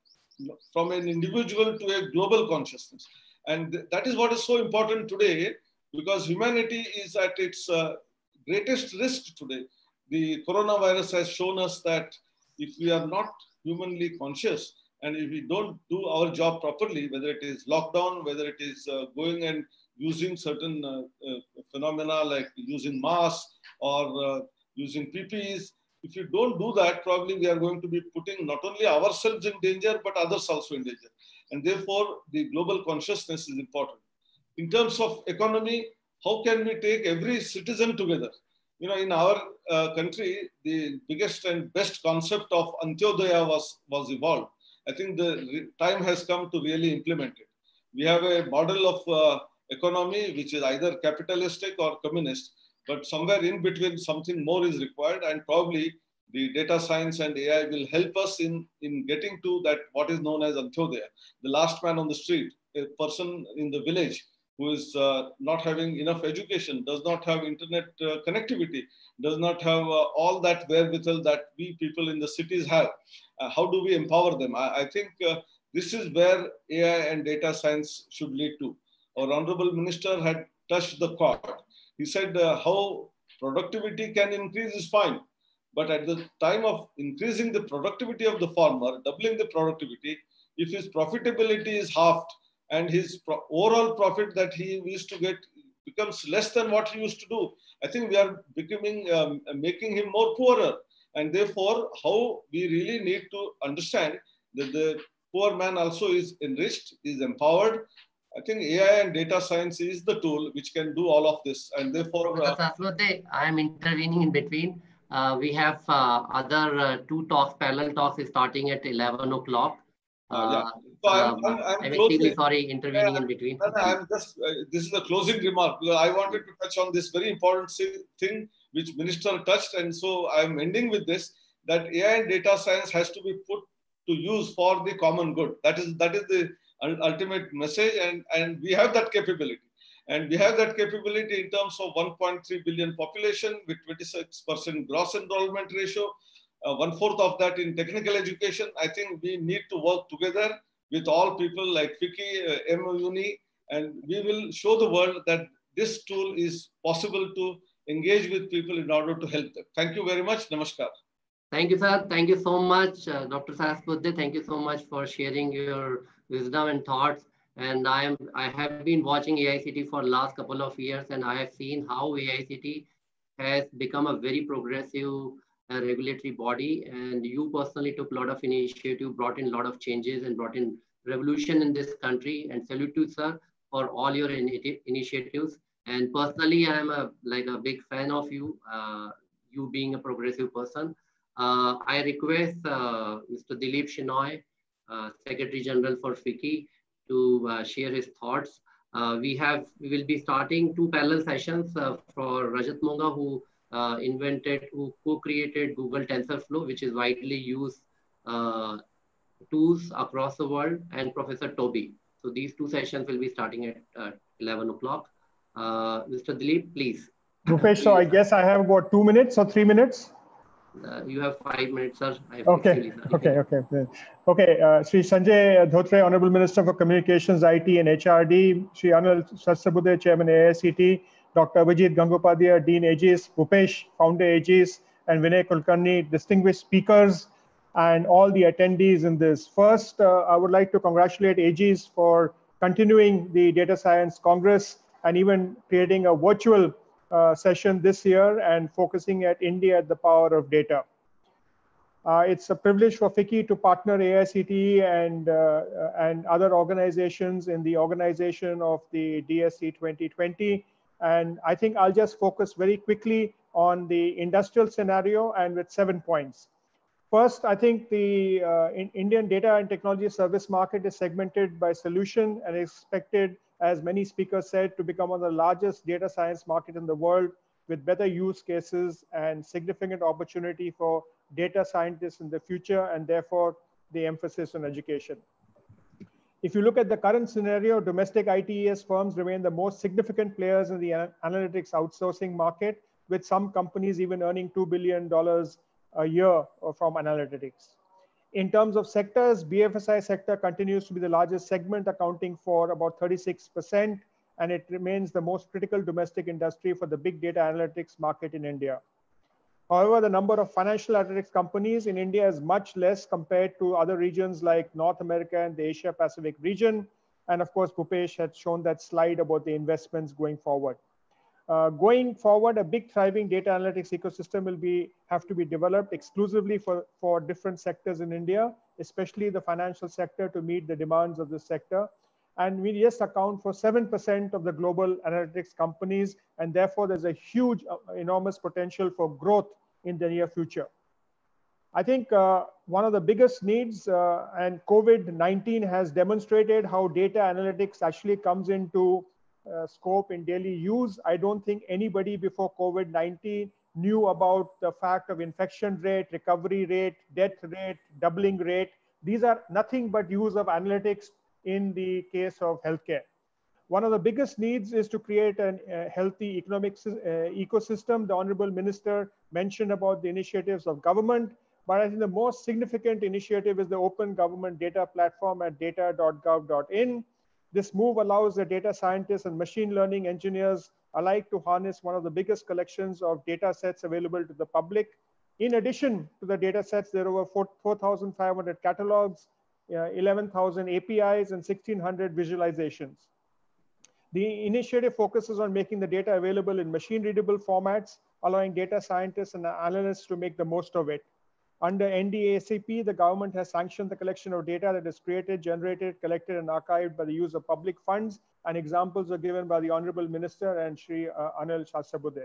Speaker 7: from an individual to a global consciousness. And that is what is so important today, because humanity is at its greatest risk today. The coronavirus has shown us that if we are not humanly conscious and if we don't do our job properly, whether it is lockdown, whether it is going and using certain phenomena like using masks or using PPEs, if you don't do that, probably we are going to be putting not only ourselves in danger, but others also in danger. And therefore, the global consciousness is important. In terms of economy, how can we take every citizen together? You know, in our country, the biggest and best concept of Antyodaya was evolved. I think the time has come to really implement it. We have a model of economy which is either capitalistic or communist, but somewhere in between something more is required, and probably the data science and AI will help us in getting to that what is known as Antyodaya, the last man on the street, a person in the village who is not having enough education, does not have internet connectivity, does not have all that wherewithal that we people in the cities have. How do we empower them? I think this is where AI and data science should lead to. Our Honorable Minister had touched the chord. He said how productivity can increase is fine, but at the time of increasing the productivity of the farmer, doubling the productivity, if his profitability is halved and his overall profit that he used to get becomes less than what he used to do, I think we are becoming, making him more poorer. And therefore, how we really need to understand that the poor man also is enriched, is empowered. I think AI and data science is the tool which can do all of this. And therefore,
Speaker 4: I am intervening in between. We have other two talks, parallel talks is starting at 11 o'clock.
Speaker 7: Yeah. So I'm
Speaker 4: extremely sorry, intervening in between.
Speaker 7: I'm just, this is a closing remark, because I wanted to touch on this very important thing which Minister touched. And so I'm ending with this, that AI and data science has to be put to use for the common good. That is the ultimate message, and we have that capability. And we have that capability in terms of 1.3 billion population with 26% gross enrollment ratio, 1/4 of that in technical education. I think we need to work together with all people like FICCI, MUNI, and we will show the world that this tool is possible to engage with people in order to help them. Thank you very much. Namaskar.
Speaker 4: Thank you, sir. Thank you so much, Dr. Sahasbuddhe. Thank you so much for sharing your wisdom and thoughts. And I have been watching AICTE for the last couple of years, and I have seen how AICTE has become a very progressive regulatory body. And you personally took a lot of initiative, brought in a lot of changes, and brought in revolution in this country. And salute to you, sir, for all your initiatives. And personally, I am a big fan of you, you being a progressive person. I request Mr. Dilip Shenoy, Secretary General for FICCI, to share his thoughts. We will be starting two parallel sessions for Rajat Monga, who co-created Google TensorFlow, which is widely used tools across the world, and Professor Toby. So these two sessions will be starting at 11 o'clock. Mr. Dilip, please.
Speaker 8: Rupesh, so I guess I have about 2 minutes or 3 minutes.
Speaker 4: You have 5 minutes, sir.
Speaker 8: Okay. Sri Sanjay Dhotre, Honorable Minister for Communications, IT and HRD, Sri Anil Sahasrabudhe, Chairman AICT, Dr. Abhijit Gangopadhyay, Dean Aegis, Bhupesh, Founder Aegis, and Vinay Kulkarni, distinguished speakers, and all the attendees in this. First, I would like to congratulate Aegis for continuing the Data Science Congress and even creating a virtual session this year and focusing at India at the power of data. It's a privilege for FICCI to partner AICTE and other organizations in the organization of the DSC 2020. And I think I'll just focus very quickly on the industrial scenario and with 7 points. First, I think the Indian data and technology service market is segmented by solution and expected, as many speakers said, to become one of the largest data science market in the world, with better use cases and significant opportunity for data scientists in the future, and therefore the emphasis on education. If you look at the current scenario, domestic ITES firms remain the most significant players in the analytics outsourcing market, with some companies even earning $2 billion a year from analytics. In terms of sectors, BFSI sector continues to be the largest segment, accounting for about 36%, and it remains the most critical domestic industry for the big data analytics market in India. However, the number of financial analytics companies in India is much less compared to other regions like North America and the Asia Pacific region. And of course, Bhupesh had shown that slide about the investments going forward. Going forward, a big thriving data analytics ecosystem will have to be developed exclusively for different sectors in India, especially the financial sector, to meet the demands of this sector. And we just account for 7% of the global analytics companies, and therefore there's a huge, enormous potential for growth in the near future. I think one of the biggest needs, and COVID-19 has demonstrated how data analytics actually comes into scope in daily use. I don't think anybody before COVID-19 knew about the fact of infection rate, recovery rate, death rate, doubling rate. These are nothing but use of analytics in the case of healthcare. One of the biggest needs is to create a healthy economic ecosystem. The Honorable Minister mentioned about the initiatives of government, but I think the most significant initiative is the Open Government Data Platform at data.gov.in. This move allows the data scientists and machine learning engineers alike to harness one of the biggest collections of data sets available to the public. In addition to the data sets, there are over 4,500 catalogs, 11,000 APIs, and 1,600 visualizations. The initiative focuses on making the data available in machine-readable formats, allowing data scientists and analysts to make the most of it. Under NDACP, the government has sanctioned the collection of data that is created, generated, collected, and archived by the use of public funds, and examples are given by the Honorable Minister and Sri Anil Sahasrabudhe.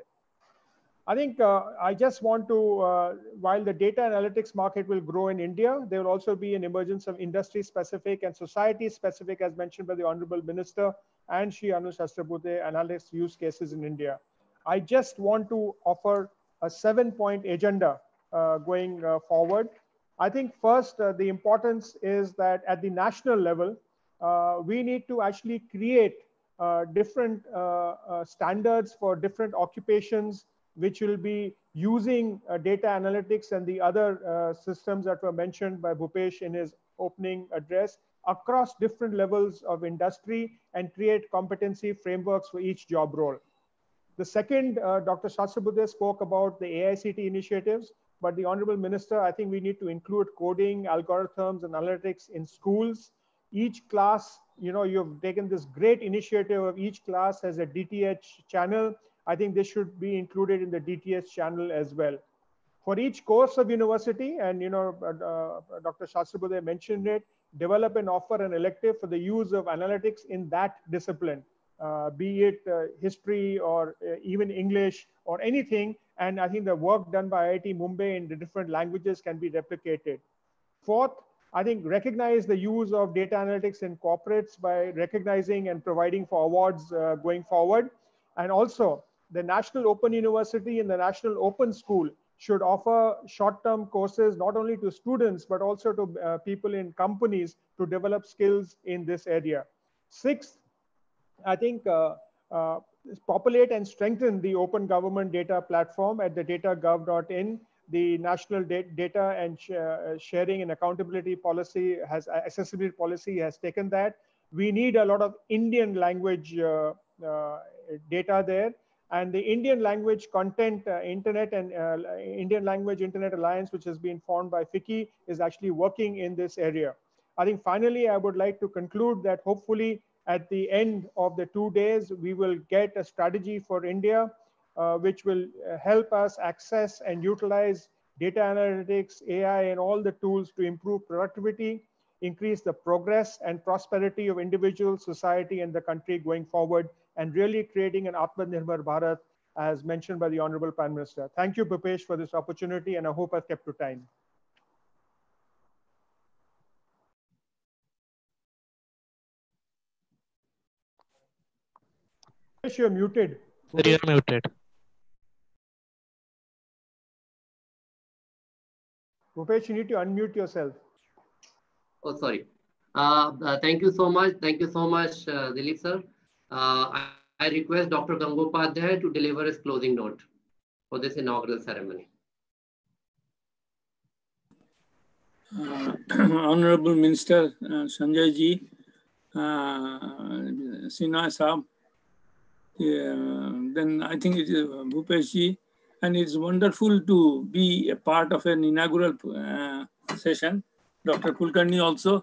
Speaker 8: I think I just want to, while the data analytics market will grow in India, there will also be an emergence of industry-specific and society-specific, as mentioned by the Honorable Minister and Sri Anil Sahasrabudhe, analytics use cases in India. I just want to offer a 7-point agenda going forward. I think first, the importance is that at the national level, we need to actually create different standards for different occupations, which will be using data analytics and the other systems that were mentioned by Bhupesh in his opening address across different levels of industry, and create competency frameworks for each job role. The second, Dr. Sahasrabudhe spoke about the AICT initiatives, but the Honorable Minister, I think we need to include coding, algorithms, and analytics in schools. Each class, you've taken this great initiative of each class has a DTH channel. I think this should be included in the DTH channel as well. For each course of university, and Dr. Sahasrabudhe mentioned it, develop and offer an elective for the use of analytics in that discipline, be it history or even English or anything. And I think the work done by IIT Mumbai in the different languages can be replicated. Fourth, I think recognize the use of data analytics in corporates by recognizing and providing for awards going forward. And also, the National Open University and the National Open School should offer short-term courses, not only to students, but also to people in companies to develop skills in this area. Sixth, I think populate and strengthen the Open Government Data Platform at the data.gov.in. the national data and sharing and accountability policy accessibility policy has taken that. We need a lot of Indian language data there. And the Indian language content internet and Indian language internet alliance, which has been formed by FICCI, is actually working in this area. I think finally, I would like to conclude that hopefully at the end of the 2 days, we will get a strategy for India, which will help us access and utilize data analytics, AI, and all the tools to improve productivity, increase the progress and prosperity of individuals, society, and the country going forward, and really creating an Atmanirbhar Bharat, as mentioned by the Honorable Prime Minister. Thank you, Bhupesh, for this opportunity, and I hope I've kept to time. Bhupesh, you're muted.
Speaker 9: You're muted.
Speaker 8: Bhupesh, you need to unmute yourself.
Speaker 4: Oh, sorry. Thank you so much. Thank you so much, Dilip sir. I request Dr. Gangopadhyay to deliver his closing note for this inaugural ceremony.
Speaker 10: Honorable Minister Sanjay ji, Sinha Saab, then I think it is Bhupesh ji, and it's wonderful to be a part of an inaugural session. Dr. Kulkarni also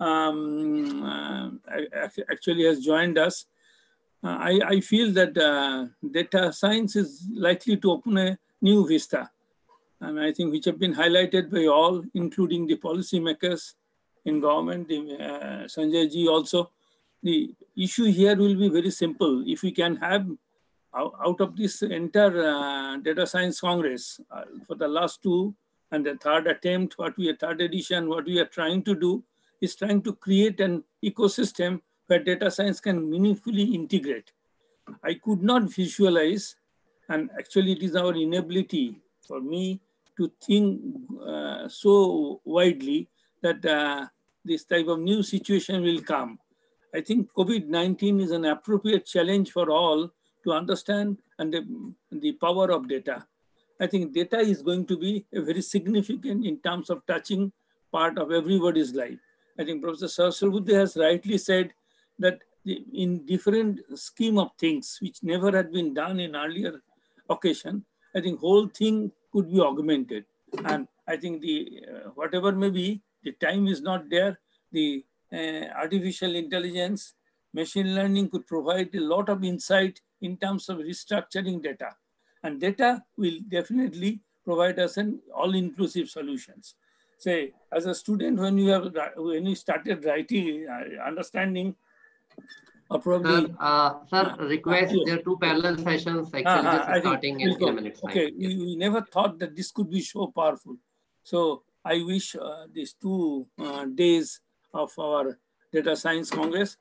Speaker 10: actually has joined us. I feel that data science is likely to open a new vista, and I think which have been highlighted by all, including the policymakers in government, Sanjay ji also. The issue here will be very simple. If we can have out of this entire Data Science Congress for the last 2 and the third attempt, third edition, what we are trying to do is trying to create an ecosystem where data science can meaningfully integrate. I could not visualize, and actually it is our inability for me to think so widely that this type of new situation will come. I think COVID-19 is an appropriate challenge for all to understand and the power of data. I think data is going to be a very significant in terms of touching part of everybody's life. I think Professor Sahasrabudhe has rightly said that in different scheme of things, which never had been done in earlier occasion, I think whole thing could be augmented. And I think the whatever may be, the time is not there. The artificial intelligence, machine learning could provide a lot of insight in terms of restructuring data. And data will definitely provide us an all-inclusive solutions. Say, as a student, when you started writing, understanding, or probably...
Speaker 4: Sir, request, there are 2 parallel sessions actually just starting in a minute.
Speaker 10: Okay, we never thought that this could be so powerful. So I wish these 2 days of our Data Science Congress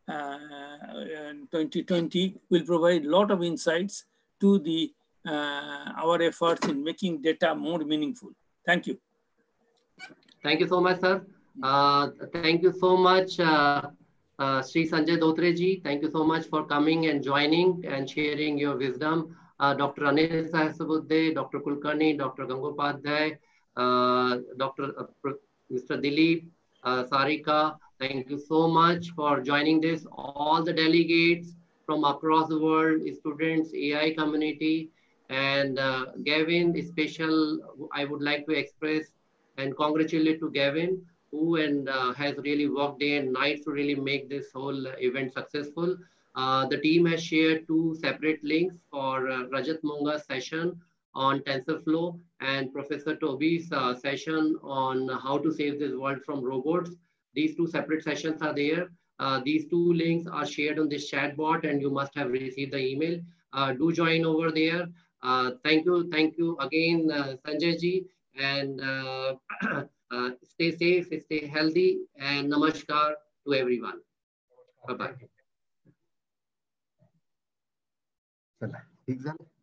Speaker 10: 2020 will provide a lot of insights to the our efforts in making data more meaningful. Thank you.
Speaker 4: Thank you so much, sir. Thank you so much, Sri Sanjay Dhotre ji. Thank you so much for coming and joining and sharing your wisdom. Dr. Anil Sahasrabudhe, Dr. Kulkarni, Dr. Gangopadhyay, Mr. Dilip, Sarika, thank you so much for joining this. All the delegates from across the world, students, AI community, and Gavin, special, I would like to express and congratulate to Gavin, who has really worked day and night to really make this whole event successful. The team has shared 2 separate links for Rajat Monga's session on TensorFlow and Professor Toby's session on how to save this world from robots. These 2 separate sessions are there. These 2 links are shared on this chat bot, and you must have received the email. Do join over there. Thank you again, Sanjay ji, and stay safe, stay healthy, and namaskar to everyone. Bye-bye.